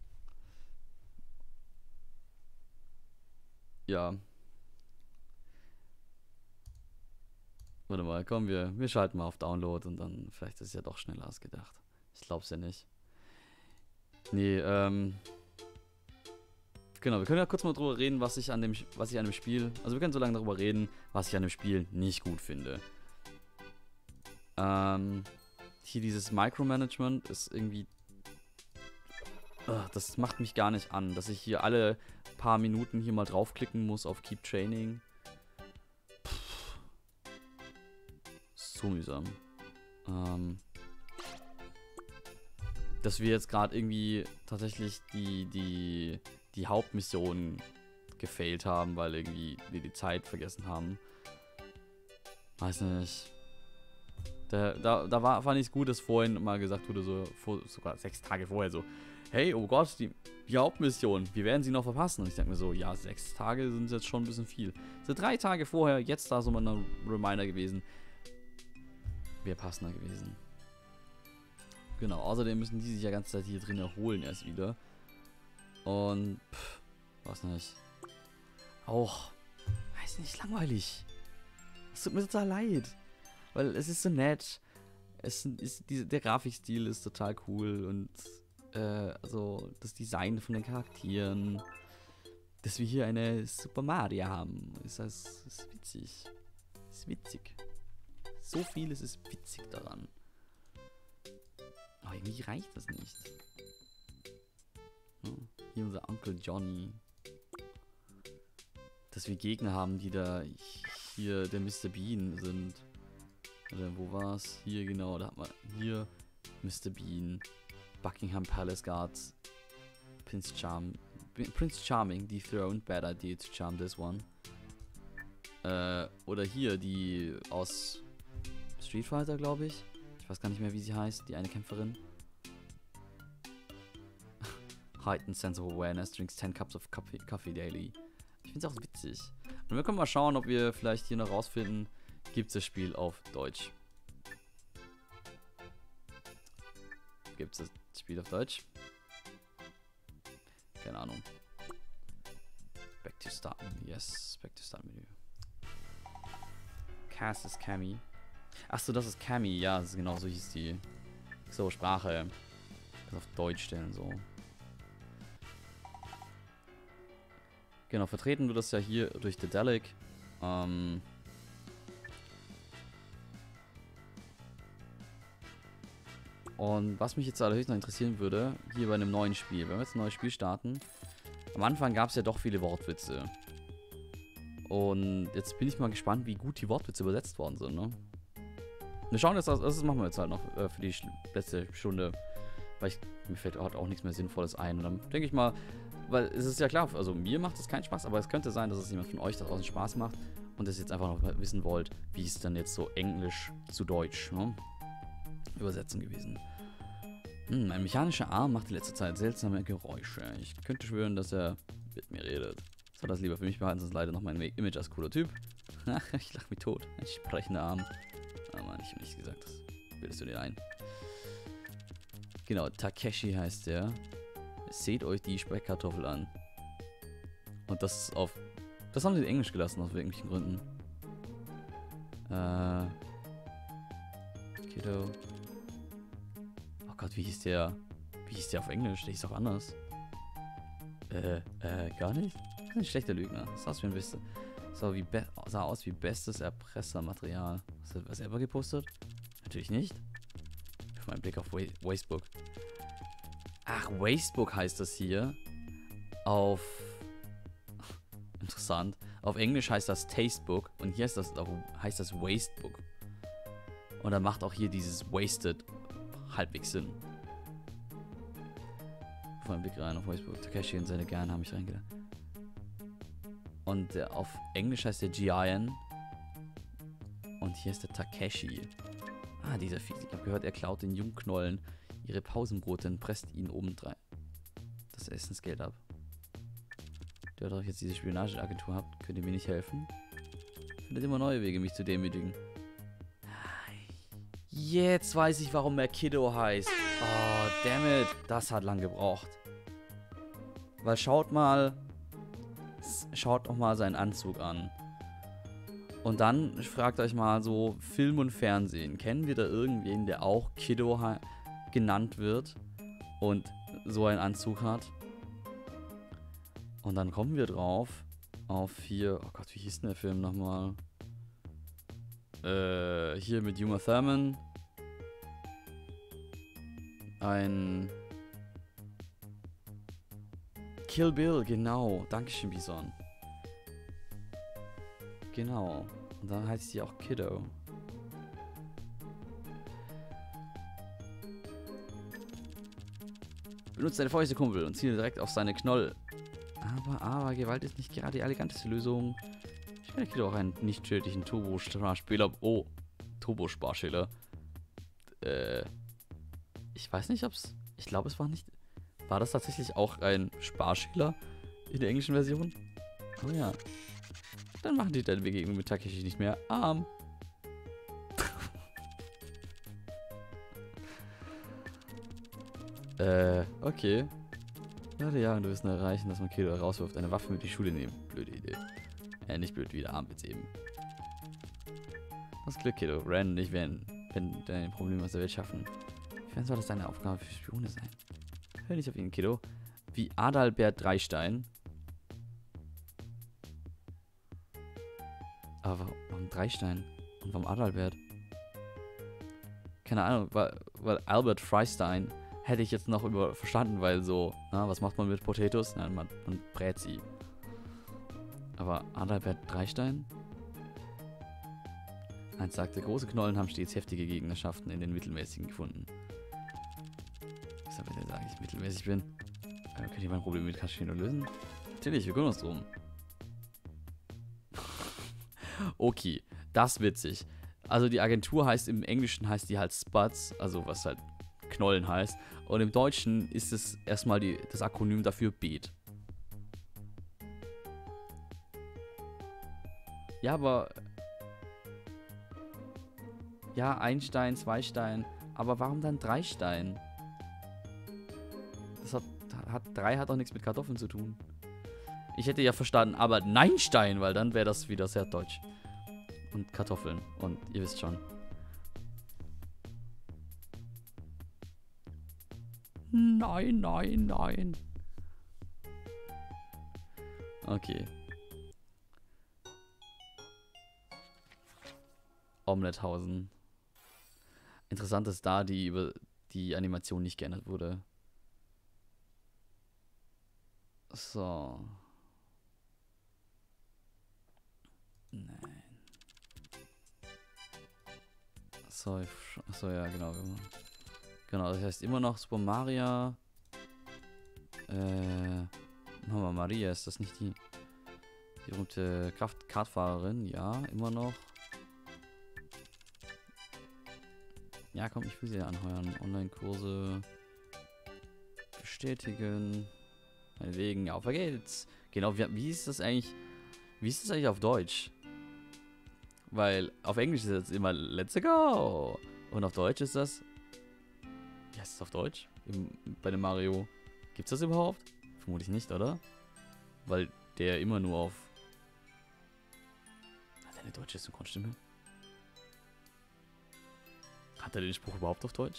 S1: Ja. Warte mal, komm, wir, wir schalten mal auf Download und dann vielleicht ist es ja doch schneller als gedacht. Ich glaub's ja nicht. Nee, ähm... Genau, wir können ja kurz mal drüber reden, was ich an dem, was ich an dem Spiel... Also wir können so lange darüber reden, was ich an dem Spiel nicht gut finde. Ähm... Hier dieses Micromanagement ist irgendwie... Ugh, das macht mich gar nicht an, dass ich hier alle paar Minuten hier mal draufklicken muss auf Keep Training. Pff. So mühsam. Ähm... Dass wir jetzt gerade irgendwie tatsächlich die, die, die Hauptmission gefailt haben, weil irgendwie wir die Zeit vergessen haben. Weiß nicht. Da, da, da war, fand ich es gut, dass vorhin mal gesagt wurde, so vor, sogar sechs Tage vorher so, hey, oh Gott, die, die Hauptmission, wir werden sie noch verpassen. Und ich denke mir so, ja, sechs Tage sind jetzt schon ein bisschen viel. So drei Tage vorher, jetzt da so mal ein Reminder gewesen. Wäre passender gewesen. Genau, außerdem müssen die sich ja ganze Zeit hier drin erholen erst wieder. Und, pff, weiß nicht. Auch, weiß nicht, langweilig. Es tut mir total leid. Weil es ist so nett. Es ist, die, der Grafikstil ist total cool und, äh, also, das Design von den Charakteren. Dass wir hier eine Super Mario haben, ist das ist witzig. Ist witzig. So vieles ist witzig daran. Aber irgendwie reicht das nicht. Hm. Hier unser Onkel Johnny. Dass wir Gegner haben, die da hier der Mister Bean sind. Oder wo war's? Hier genau, da hat man hier Mister Bean, Buckingham Palace Guards, Prince Charm, Prince Charming dethroned, bad idea to charm this one. Äh, oder hier die aus Street Fighter, glaube ich. Ich weiß gar nicht mehr, wie sie heißt, die eine Kämpferin. Heightened sense of awareness, drinks ten cups of coffee, coffee daily. Ich finde es auch witzig. Und wir können mal schauen, ob wir vielleicht hier noch rausfinden, gibt es das Spiel auf Deutsch. Gibt es das Spiel auf Deutsch? Keine Ahnung. Back to Start. Yes, Back to Start Menü. Cast ist Cammy. Achso, das ist Cammy. Ja, das ist genau so hieß die. So, Sprache. Das auf Deutsch stellen, so. Genau, vertreten wird das ja hier durch Dedalic. Ähm. Und was mich jetzt allerhöchst noch interessieren würde, hier bei einem neuen Spiel, wenn wir jetzt ein neues Spiel starten, am Anfang gab es ja doch viele Wortwitze. Und jetzt bin ich mal gespannt, wie gut die Wortwitze übersetzt worden sind, ne? Wir schauen jetzt, das, das machen wir jetzt halt noch äh, für die letzte Stunde, weil ich, mir fällt halt auch nichts mehr Sinnvolles ein. Und dann denke ich mal, weil es ist ja klar, also mir macht es keinen Spaß, aber es könnte sein, dass es jemand von euch da draußen Spaß macht und es jetzt einfach noch wissen wollt, wie es dann jetzt so Englisch zu Deutsch, ne? Übersetzen gewesen. Hm, ein mechanischer Arm macht in letzter Zeit seltsame Geräusche. Ich könnte schwören, dass er mit mir redet. Soll das lieber für mich behalten, sonst leider noch mein Image als cooler Typ. Ich lach mich tot. Ein sprechender Arm. Ah Mann, ich hab nichts gesagt. Das bildest du dir ein. Genau, Takeshi heißt der. Seht euch die Speckkartoffel an. Und das ist auf... Das haben sie in Englisch gelassen, aus irgendwelchen Gründen. Äh... Kiddo... Oh Gott, wie hieß der? Wie hieß der auf Englisch? Der hieß auch anders. Äh, äh, gar nicht? Das ist ein schlechter Lügner. Das sah aus wie ein Beste. So, wie be sah aus wie bestes Erpressermaterial. Was hat er selber gepostet? Natürlich nicht. Auf meinen Blick auf Wa Wastebook. Ach, Wastebook heißt das hier. auf... Interessant. Auf Englisch heißt das Tastebook und hier ist das, heißt das Wastebook. Und dann macht auch hier dieses Wasted halbwegs Sinn. Vor allem Blick rein auf Wastebook. Takeshi und seine Gern haben mich reingedacht. Und der, auf Englisch heißt der Giant. Und hier ist der Takeshi. Ah, dieser Fies. Ich habe gehört, er klaut den Jungknollen ihre Pausenbrote und presst ihnen obendrein das Essensgeld ab. Da ihr jetzt diese Spionageagentur habt, könnt ihr mir nicht helfen. Findet immer neue Wege, mich zu demütigen. Jetzt weiß ich, warum er Kiddo heißt. Oh, dammit. Das hat lang gebraucht. Weil schaut mal... Schaut doch mal seinen Anzug an. Und dann fragt euch mal so, Film und Fernsehen. Kennen wir da irgendwen, der auch Kiddo genannt wird und so einen Anzug hat? Und dann kommen wir drauf auf hier, oh Gott, wie hieß denn der Film nochmal? Äh, hier mit Uma Thurman. Ein Kill Bill, genau. Dankeschön, Bison. Genau. Und dann heißt sie auch Kiddo. Benutzt deine Fäuste, Kumpel, und ziele direkt auf seine Knoll. Aber, aber, Gewalt ist nicht gerade die eleganteste Lösung. Ich werde Kiddo auch einen nicht tödlichen Turbo-Sparspieler. Oh, Turbo-Sparschäler. Äh, ich weiß nicht, ob's. Ich glaube, es war nicht. War das tatsächlich auch ein Sparschäler in der englischen Version? Oh ja. Dann machen die deine Begegnung mit Takeshi nicht mehr arm. äh, okay. Werde ja, du wirst nur erreichen, dass man Kiddo rauswirft, eine Waffe mit in die Schule nehmen. Blöde Idee. Äh, nicht blöd, wieder arm jetzt eben. Was Glück, Kiddo. Ren und ich werden, wenn deine Probleme aus der Welt schaffen. Wie soll das deine Aufgabe für Spione sein? Hör nicht auf ihn, Kiddo. Wie Adalbert Dreistein. Aber warum Dreistein? Und warum Adalbert? Keine Ahnung, weil, weil Albert Freistein hätte ich jetzt noch über verstanden, weil so, na, was macht man mit Potatoes? Nein, man, man brät sie. Aber Adalbert Dreistein? Eins sagte, große Knollen haben stets heftige Gegnerschaften in den mittelmäßigen gefunden. Ich soll bitte sagen, ich mittelmäßig bin. Äh, könnt ihr mein Problem mit Kaschino lösen? Natürlich, wir kümmern uns drum. Okay, das ist witzig. Also die Agentur heißt, im Englischen heißt die halt Spuds, also was halt Knollen heißt. Und im Deutschen ist es erstmal die, das Akronym dafür Beet. Ja, aber... Ja, ein Stein, zwei Stein. Aber warum dann drei Stein? Das hat, hat... Drei hat auch nichts mit Kartoffeln zu tun. Ich hätte ja verstanden, aber nein Stein, weil dann wäre das wieder sehr deutsch. Und Kartoffeln. Und ihr wisst schon. Nein, nein, nein. Okay. Omelethausen. Interessant, dass da die über die Animation nicht geändert wurde. So. Nein. So, achso, ja, genau. Genau, das heißt immer noch Super Mario. Äh. Mama Maria, ist das nicht die, die berühmte Kraft-Kartfahrerin? Ja, immer noch. Ja, komm, ich will sie anheuern. Online-Kurse bestätigen. Meinetwegen, auf geht's. Genau, wie, wie ist das eigentlich? Wie ist das eigentlich auf Deutsch? Weil auf Englisch ist das immer Let's go. Und auf Deutsch ist das. Wie heißt das auf Deutsch? Im, bei dem Mario. Gibt's das überhaupt? Vermutlich nicht, oder? Weil der immer nur auf. Hat er eine deutsche Synchronstimme? Hat er den Spruch überhaupt auf Deutsch?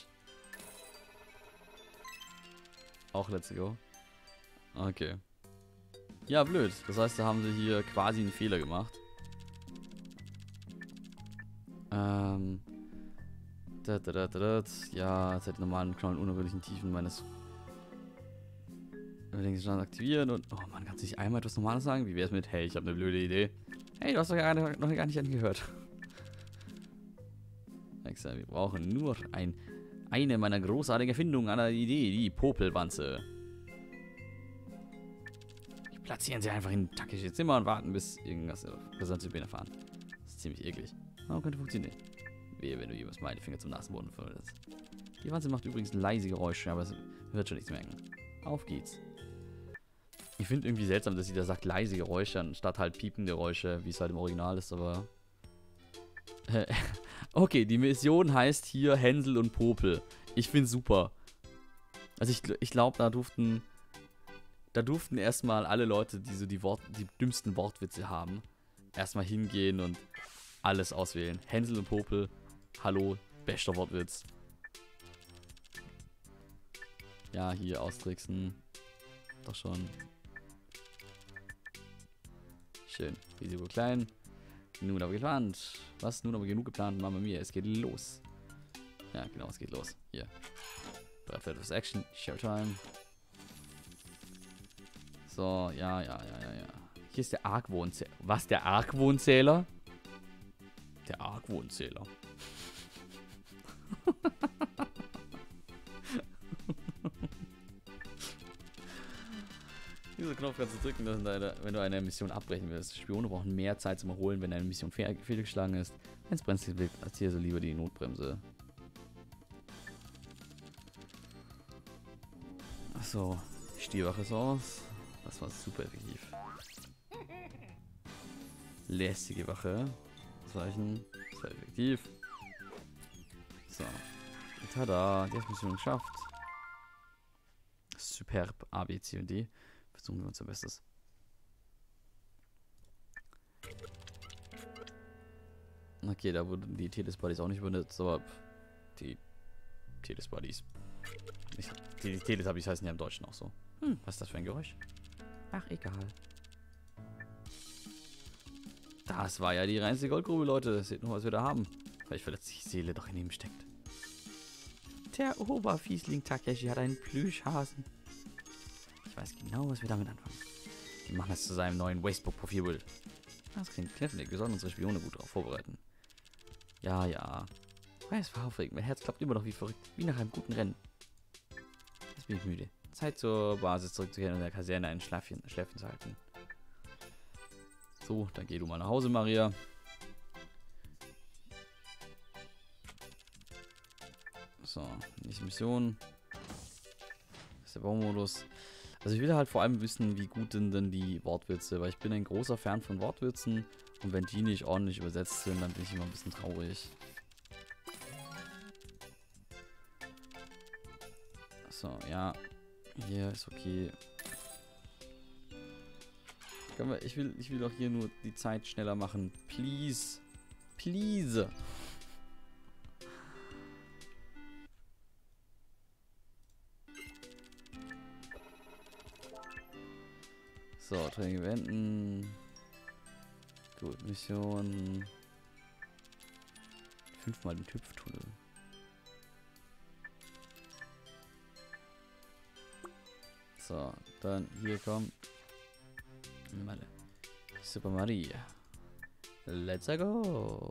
S1: Auch Let's Go. Okay. Ja, blöd. Das heißt, da haben sie hier quasi einen Fehler gemacht. Ähm. Da, da, da, da, da. Ja, seit normalen Knollen unerwürlichen Tiefen meines. Äh, Dann denke ich schon aktivieren und... Oh man, kannst du nicht einmal etwas Normales sagen? Wie wär's mit, hey, ich habe eine blöde Idee. Hey, du hast doch gerade noch gar nicht angehört. Wir brauchen nur ein, eine meiner großartigen Erfindungen einer Idee, die Popelwanze. Platzieren sie einfach in Takeshis Zimmer und warten, bis irgendwas interessant zu erfahren. Das ist ziemlich eklig. Aber könnte funktionieren. Wehe, wenn du jemals meine Finger zum Nasenboden verwendest. Die Wanze macht übrigens leise Geräusche, aber es wird schon nichts merken. Auf geht's. Ich finde irgendwie seltsam, dass sie da sagt leise Geräusche, anstatt halt piepende Geräusche, wie es halt im Original ist, aber... Okay, die Mission heißt hier Hänsel und Popel. Ich finde super. Also ich, ich glaube, da durften... Da durften erstmal alle Leute, die so die, Wort, die dümmsten Wortwitze haben, erstmal hingehen und alles auswählen. Hänsel und Popel, hallo, bester Wortwitz. Ja, hier austricksen. Doch schon. Schön. Risiko klein. Nun aber geplant. Was? Nun aber genug geplant. Mama mia, es geht los. Ja, genau, es geht los. Hier. Bereit für etwas Action. Showtime. So, ja, ja, ja, ja, ja. Hier ist der Argwohnzähler. Was, der Argwohnzähler? Der Argwohnzähler. Dieser Knopf kannst du drücken, wenn du eine Mission abbrechen willst. Spione brauchen mehr Zeit zum Erholen, wenn eine Mission fehl fehlgeschlagen ist. Wenn es brenzlig wird, erziehe so lieber die Notbremse. Achso, die Stierwache ist aus. Das war super effektiv. Lästige Wache. Zeichen. Sehr effektiv. So. Tada, die erste Mission geschafft. Superb. A, B, C und D. Versuchen wir unser Bestes. Okay, da wurden die Telesbodies auch nicht benutzt, aber die Telesbodies. Die Teletubbies heißen ja im Deutschen auch so. Hm, was ist das für ein Geräusch? Ach, egal. Das war ja die reinste Goldgrube, Leute. Seht nur, was wir da haben. Vielleicht verletzt sich die Seele doch in ihm steckt. Der Oberfiesling Takeshi hat einen Plüschhasen. Ich weiß genau, was wir damit anfangen. Wir machen es zu seinem neuen Wastebook-Profilbild. Das klingt knifflig. Wir sollen unsere Spione gut darauf vorbereiten. Ja, ja. Es war aufregend. Mein Herz klappt immer noch wie verrückt. Wie nach einem guten Rennen. Jetzt bin ich müde. Zeit zur Basis zurückzukehren und in der Kaserne ein Schläfchen, Schläfchen zu halten. So, dann geh du mal nach Hause, Maria. So, nächste Mission. Das ist der Baumodus. Also ich will halt vor allem wissen, wie gut sind denn die Wortwitze, weil ich bin ein großer Fan von Wortwitzen und wenn die nicht ordentlich übersetzt sind, dann bin ich immer ein bisschen traurig. So, ja. Hier ist okay. Ich will, ich will doch hier nur die Zeit schneller machen. Please. Please. So, Training beenden. Gut, Mission. Fünfmal den Hüpftunnel. So, dann hier kommt Super Maria. Let's go.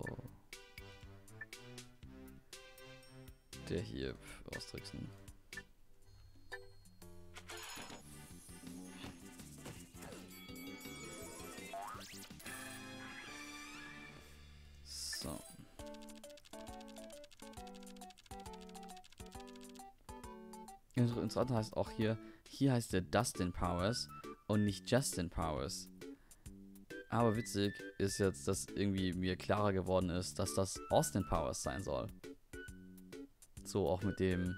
S1: Der hier austricksen. So. Interessant heißt auch hier, hier heißt der Dustin Powers und nicht Justin Powers. Aber witzig ist jetzt, dass irgendwie mir klarer geworden ist, dass das Austin Powers sein soll. So auch mit dem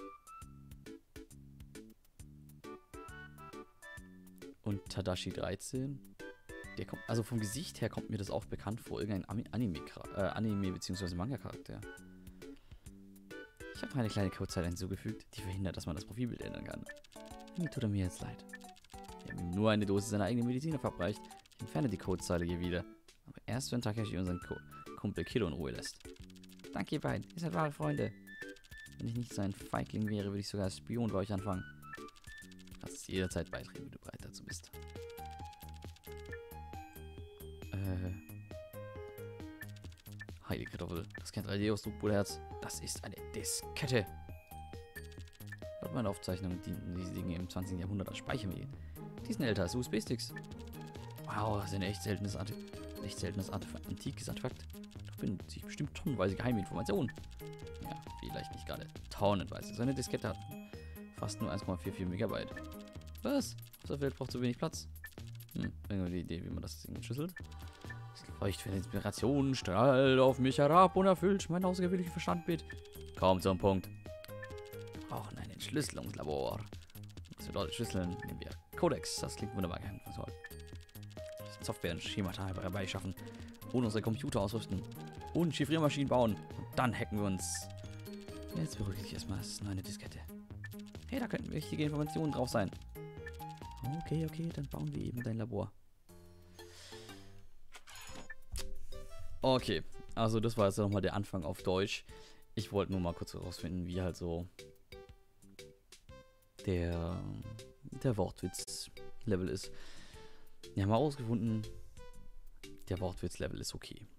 S1: und Tadashi dreizehn. Der kommt, also vom Gesicht her kommt mir das auch bekannt vor, irgendein Anime, äh, Anime bzw. Manga-Charakter. Ich habe noch eine kleine Codezeile hinzugefügt, die verhindert, dass man das Profilbild ändern kann. Mir tut er mir jetzt leid. Wir haben ihm nur eine Dosis seiner eigenen Medizin verabreicht. Ich entferne die Codezeile hier wieder. Aber erst, wenn Takeshi unseren Ko Kumpel Kiddo in Ruhe lässt. Danke, ihr beiden. Ihr seid wahre Freunde. Wenn ich nicht so ein Feigling wäre, würde ich sogar als Spion bei euch anfangen. Kannst jederzeit beitreten, wenn du bereit dazu bist. Äh. Heilige Kartoffel. Das kennt drei D-Ausdruck, Bruderherz. Das ist eine Diskette. Laut meiner Aufzeichnung dienten diese Dinge im zwanzigsten Jahrhundert als Speichermedien. Die sind älter als U S B-Sticks. Wow, das ist ein echt seltenes, Art echt seltenes Artefakt, antikes Artefakt. Da finden sich bestimmt tonnenweise geheime Informationen. Ja, vielleicht nicht gerade tonnenweise. So eine Diskette hat fast nur eins Komma vierundvierzig Megabyte. Was? Auf der Welt braucht so wenig Platz. Hm, bringen wir die Idee, wie man das Ding entschlüsselt. Es leuchtet für Inspiration, strahlt auf mich herab und erfüllt mein außergewöhnliches Verstand mit. Kaum zum Punkt. Wir brauchen ein Entschlüsselungslabor. Was bedeutet Schlüsseln? Nehmen wir Codex. Das klingt wunderbar. Software und Schemata herbeischaffen. Und unsere Computer ausrüsten. Und Chiffriermaschinen bauen. Und dann hacken wir uns. Jetzt beruhige ich erstmal. Das ist nur eine Diskette. Hey, da könnten wichtige Informationen drauf sein. Okay, okay, dann bauen wir eben dein Labor. Okay, also das war jetzt nochmal der Anfang auf Deutsch. Ich wollte nur mal kurz herausfinden, wie halt so der, der Wortwitz-Level ist. Wir haben herausgefunden, der Wortwitz-Level ist okay.